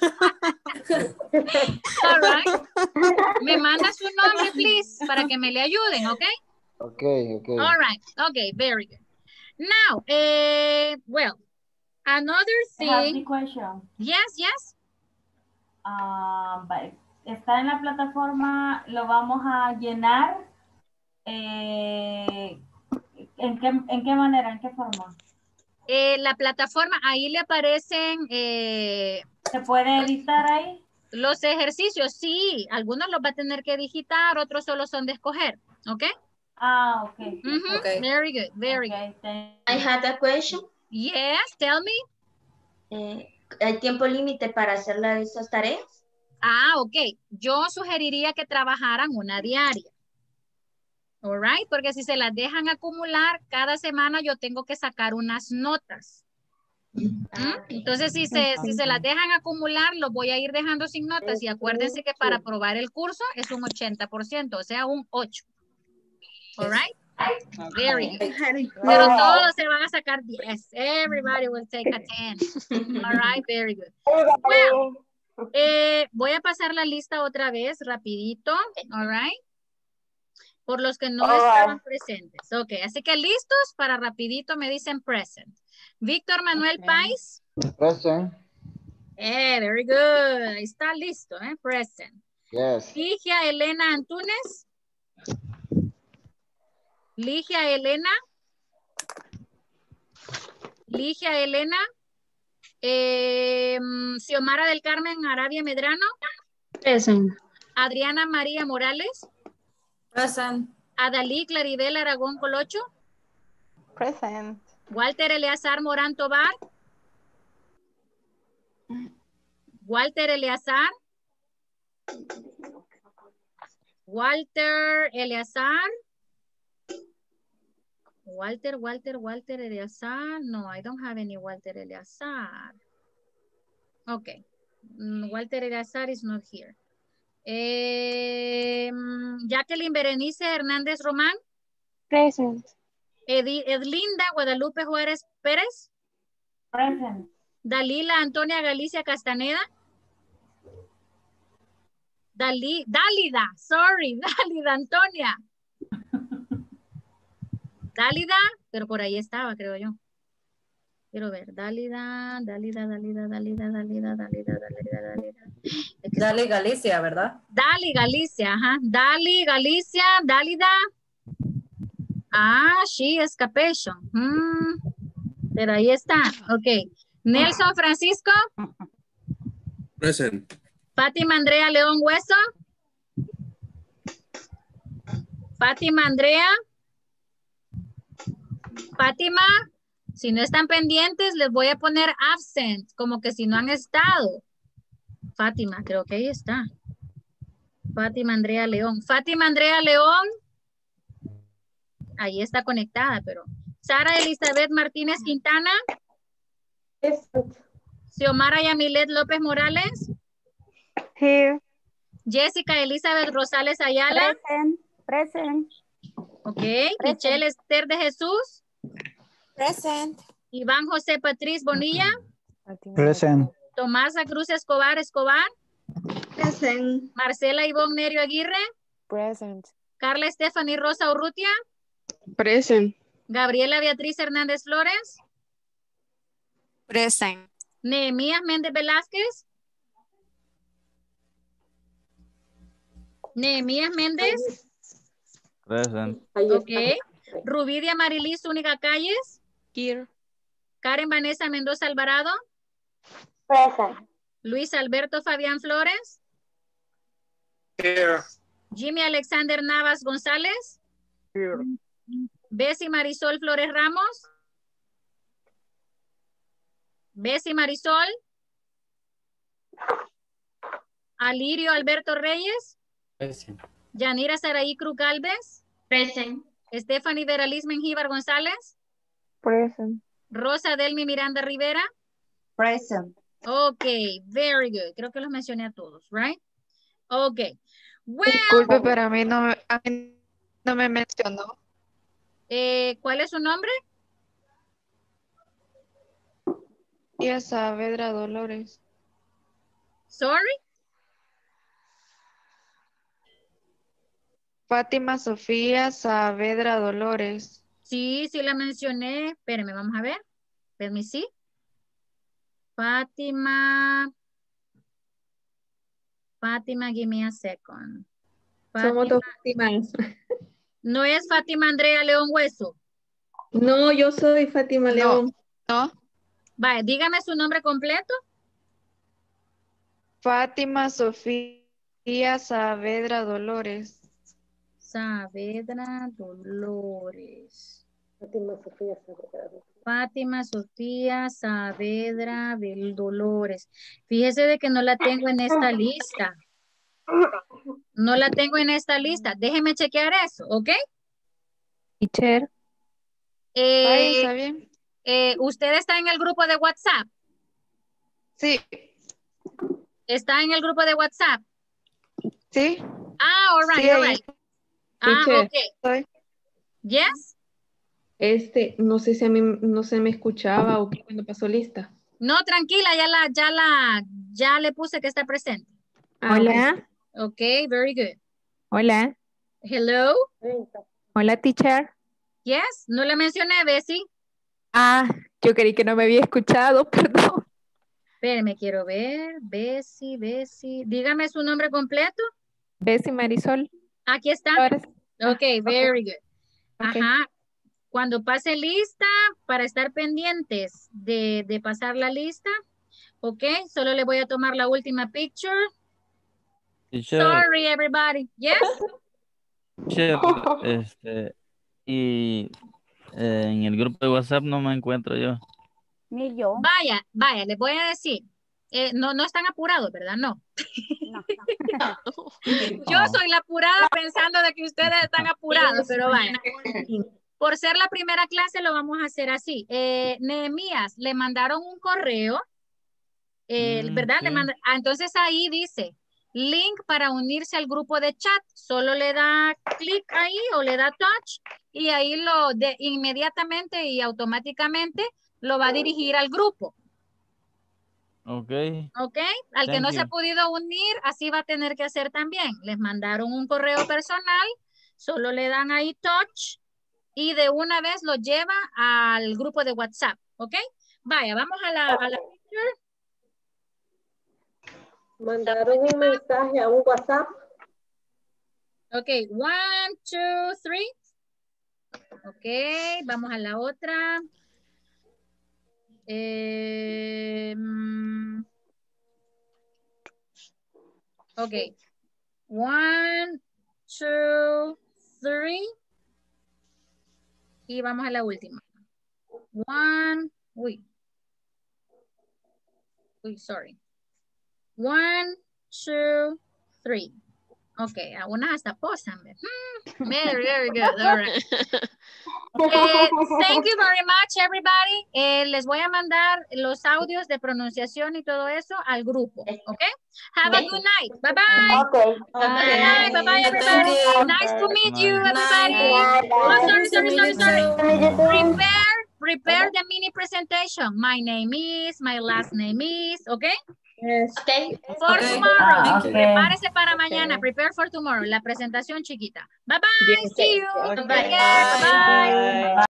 Speaker 1: All right. Me manda su nombre, please, para que me le ayuden, ¿ok?
Speaker 11: Ok, ok.
Speaker 1: All right. Okay, very good. Now, eh, well, another
Speaker 15: I have the
Speaker 1: thing.
Speaker 15: question.
Speaker 1: Yes, yes.
Speaker 15: Ah, vale. Está en la plataforma, lo vamos a llenar Eh, ¿en, qué, ¿En qué manera? ¿En qué forma?
Speaker 1: Eh, la plataforma, ahí le aparecen... Eh,
Speaker 15: ¿Se puede editar ahí?
Speaker 1: Los ejercicios, sí. Algunos los va a tener que digitar, otros solo son de escoger. ¿Ok?
Speaker 15: Ah, ok.
Speaker 1: Mm-hmm.
Speaker 16: Okay.
Speaker 1: Very good, very
Speaker 15: okay,
Speaker 17: I had a question.
Speaker 1: good. Yes, tell me.
Speaker 17: Eh, ¿Hay tiempo límite para hacer la- esas tareas?
Speaker 1: Ah, ok. Yo sugeriría que trabajaran una diaria. All right, porque si se las dejan acumular, cada semana yo tengo que sacar unas notas. ¿Mm? Entonces, si se, si se las dejan acumular, los voy a ir dejando sin notas. Y acuérdense que para aprobar el curso es un ochenta por ciento, o sea, un ocho. All right? Very good. Pero todos se van a sacar diez. Everybody will take a ten. All right, very good. Well, eh, voy a pasar la lista otra vez, rapidito. All right. Por los que no estaban presentes. Ok, así que listos para rapidito me dicen present. Víctor Manuel
Speaker 7: Okay.
Speaker 1: Pais.
Speaker 11: Present.
Speaker 1: Eh, very good. Ahí está listo, eh, present.
Speaker 11: Yes.
Speaker 1: Ligia Elena Antunes. Ligia Elena. Ligia Elena. Eh, Xiomara del Carmen Arabia Medrano.
Speaker 13: Present.
Speaker 1: Adriana María Morales.
Speaker 16: Present.
Speaker 1: Adalí Claribel Aragón Colocho.
Speaker 2: Present.
Speaker 1: Walter Eleazar Morán Tobar. Walter Eleazar. Walter Eleazar. Walter, Walter, Walter Eleazar. No, I don't have any Walter Eleazar. Okay. Mm, Walter Eleazar is not here. Eh, Jacqueline Berenice Hernández Román.
Speaker 3: Present.
Speaker 1: Edi- Edlinda Guadalupe Juárez Pérez.
Speaker 15: Present.
Speaker 1: Dalila Antonia Galicia Castaneda. Dalí, Dálida, sorry, Dálida Antonia. Dálida, pero por ahí estaba, creo yo. Quiero ver, Dálida, Dálida, Dálida, Dálida, Dálida, Dálida, Dálida, Dálida.
Speaker 16: Dale Galicia, ¿verdad?
Speaker 1: Dali Galicia, ajá. Dali Galicia, Dálida. Ah, she escapation. Mm, pero ahí está, ok. Nelson Francisco.
Speaker 14: Present.
Speaker 1: Fátima Andrea León Hueso. Fátima Andrea. Fátima, si no están pendientes, les voy a poner absent, como que si no han estado. Fátima, creo que ahí está. Fátima Andrea León. Fátima Andrea León. Ahí está conectada, pero. Sara Elizabeth Martínez Quintana. Xiomara Yamilet López Morales.
Speaker 3: Here.
Speaker 1: Jessica Elizabeth Rosales Ayala.
Speaker 3: Present. Present.
Speaker 1: Ok. Michelle Esther de Jesús.
Speaker 8: Present.
Speaker 1: Iván José Patriz Bonilla.
Speaker 6: Present.
Speaker 1: Tomasa Cruz Escobar Escobar.
Speaker 12: Present.
Speaker 1: Marcela Ivonne Nerio Aguirre.
Speaker 7: Present.
Speaker 1: Carla Stephanie Rosa Urrutia.
Speaker 13: Present.
Speaker 1: Gabriela Beatriz Hernández Flores.
Speaker 8: Present.
Speaker 1: Nehemías Méndez Velázquez. Nehemías Méndez.
Speaker 6: Present.
Speaker 1: Ok. Rubidia Marilis Zúñiga Calles.
Speaker 5: Here.
Speaker 1: Karen Vanessa Mendoza Alvarado.
Speaker 3: Present.
Speaker 1: Luis Alberto Fabián Flores.
Speaker 4: Here.
Speaker 1: Jimmy Alexander Navas González.
Speaker 9: Here.
Speaker 1: Bessie Marisol Flores Ramos. Bessie Marisol. Alirio Alberto Reyes.
Speaker 18: Present.
Speaker 1: Yanira Saraí Cruz Galvez.
Speaker 3: Present.
Speaker 1: Stephanie Veralis Mengíbar González.
Speaker 3: Present.
Speaker 1: Rosa Delmi Miranda Rivera.
Speaker 2: Present.
Speaker 1: Ok, very good. Creo que los mencioné a todos, right? Ok. Well,
Speaker 13: Disculpe, pero a mí no, me- a mí no me mencionó.
Speaker 1: eh, ¿cuál es su nombre?
Speaker 13: María Saavedra Dolores.
Speaker 1: Sorry.
Speaker 13: Fátima Sofía Saavedra Dolores.
Speaker 1: Sí, sí la mencioné. Espérenme, vamos a ver. Let me see. Fátima. Fátima, give me a second.
Speaker 19: Somos
Speaker 1: Fátima,
Speaker 19: dos Fátimas.
Speaker 1: ¿No es Fátima Andrea León Hueso?
Speaker 18: No, yo soy Fátima
Speaker 13: No.
Speaker 18: León.
Speaker 13: No.
Speaker 1: Vale, dígame su nombre completo.
Speaker 13: Fátima Sofía Saavedra Dolores.
Speaker 1: Saavedra Dolores.
Speaker 3: Fátima Sofía Saavedra.
Speaker 1: Fátima Sofía Saavedra del Dolores. Fíjese de que no la tengo en esta lista. No la tengo en esta lista. Déjeme chequear eso, ¿ok?
Speaker 7: Teacher.
Speaker 1: Eh,
Speaker 13: Vaya, está bien.
Speaker 1: eh, ¿Usted está en el grupo de WhatsApp?
Speaker 13: Sí.
Speaker 1: ¿Está en el grupo de WhatsApp?
Speaker 13: Sí.
Speaker 1: Ah, all right,
Speaker 13: Sí,
Speaker 1: all
Speaker 13: ahí.
Speaker 1: right. Ah,
Speaker 18: Teacher,
Speaker 1: ok.
Speaker 13: Soy.
Speaker 1: Yes.
Speaker 18: este, no sé si a mí no se me escuchaba o qué cuando pasó lista.
Speaker 1: No, tranquila, ya la, ya la, ya le puse que está presente.
Speaker 18: Ah,
Speaker 7: Hola.
Speaker 1: Ok, very good.
Speaker 7: Hola.
Speaker 1: Hello.
Speaker 7: Hola, teacher.
Speaker 1: Yes, no le mencioné, Bessie.
Speaker 7: Ah, yo creí que no me había escuchado, perdón.
Speaker 1: Espérame, quiero ver. Bessie, Bessie. Dígame su nombre completo.
Speaker 7: Bessie Marisol.
Speaker 1: Aquí está.
Speaker 7: Ahora sí.
Speaker 1: Ok, very good.
Speaker 7: Ok.
Speaker 1: Ajá. Cuando pase lista, para estar pendientes de, de pasar la lista, ok, solo le voy a tomar la última picture.
Speaker 6: Teacher,
Speaker 1: Sorry, everybody. Yes?
Speaker 6: teacher, este, y eh, en el grupo de WhatsApp no me encuentro yo.
Speaker 3: Ni yo.
Speaker 1: Vaya, vaya, les voy a decir. Eh, no, no están apurados, ¿verdad? No.
Speaker 3: No,
Speaker 1: Yo soy la apurada pensando de que ustedes están apurados, pero vaya. Por ser la primera clase lo vamos a hacer así. Eh, Nehemías, le mandaron un correo, eh,
Speaker 6: Mm,
Speaker 1: ¿verdad?
Speaker 6: sí.
Speaker 1: Le manda- ah, entonces ahí dice, link para unirse al grupo de chat. Solo le da clic ahí o le da touch y ahí lo de inmediatamente y automáticamente lo va a dirigir al grupo.
Speaker 6: Ok.
Speaker 1: ¿Ok? Al que
Speaker 6: Thank
Speaker 1: no se ha
Speaker 6: you.
Speaker 1: podido unir, así va a tener que hacer también. Les mandaron un correo personal, solo le dan ahí touch y de una vez lo lleva al grupo de WhatsApp. ¿Ok? Vaya, vamos a la, a la picture.
Speaker 3: mandaron un mensaje a un WhatsApp.
Speaker 1: Ok, one, two, three. Ok, vamos a la otra. Eh, mm, ok. One, two, three. Y vamos a la última. One, uy. Uy, sorry. One, two, three. Ok, algunas hasta posan. Hmm, very, very good. All right. Eh, thank you very much, everybody. Eh, les voy a mandar los audios de pronunciación y todo eso al grupo. Ok. Have a good night. Bye bye.
Speaker 3: Okay.
Speaker 1: Bye bye. Bye bye, everybody. Nice to meet you, everybody. Oh, sorry, sorry, sorry, sorry. Prepare, prepare the mini presentation. My name is, my last name is, okay?
Speaker 3: Yes.
Speaker 17: Okay.
Speaker 1: For
Speaker 16: Okay.
Speaker 1: tomorrow.
Speaker 3: Ah, okay.
Speaker 1: Prepárese para
Speaker 3: Okay.
Speaker 1: mañana. Prepare for tomorrow. La presentación chiquita. Bye bye.
Speaker 3: Yes,
Speaker 1: See you.
Speaker 3: yes.
Speaker 1: Take care. Bye bye.
Speaker 3: Bye.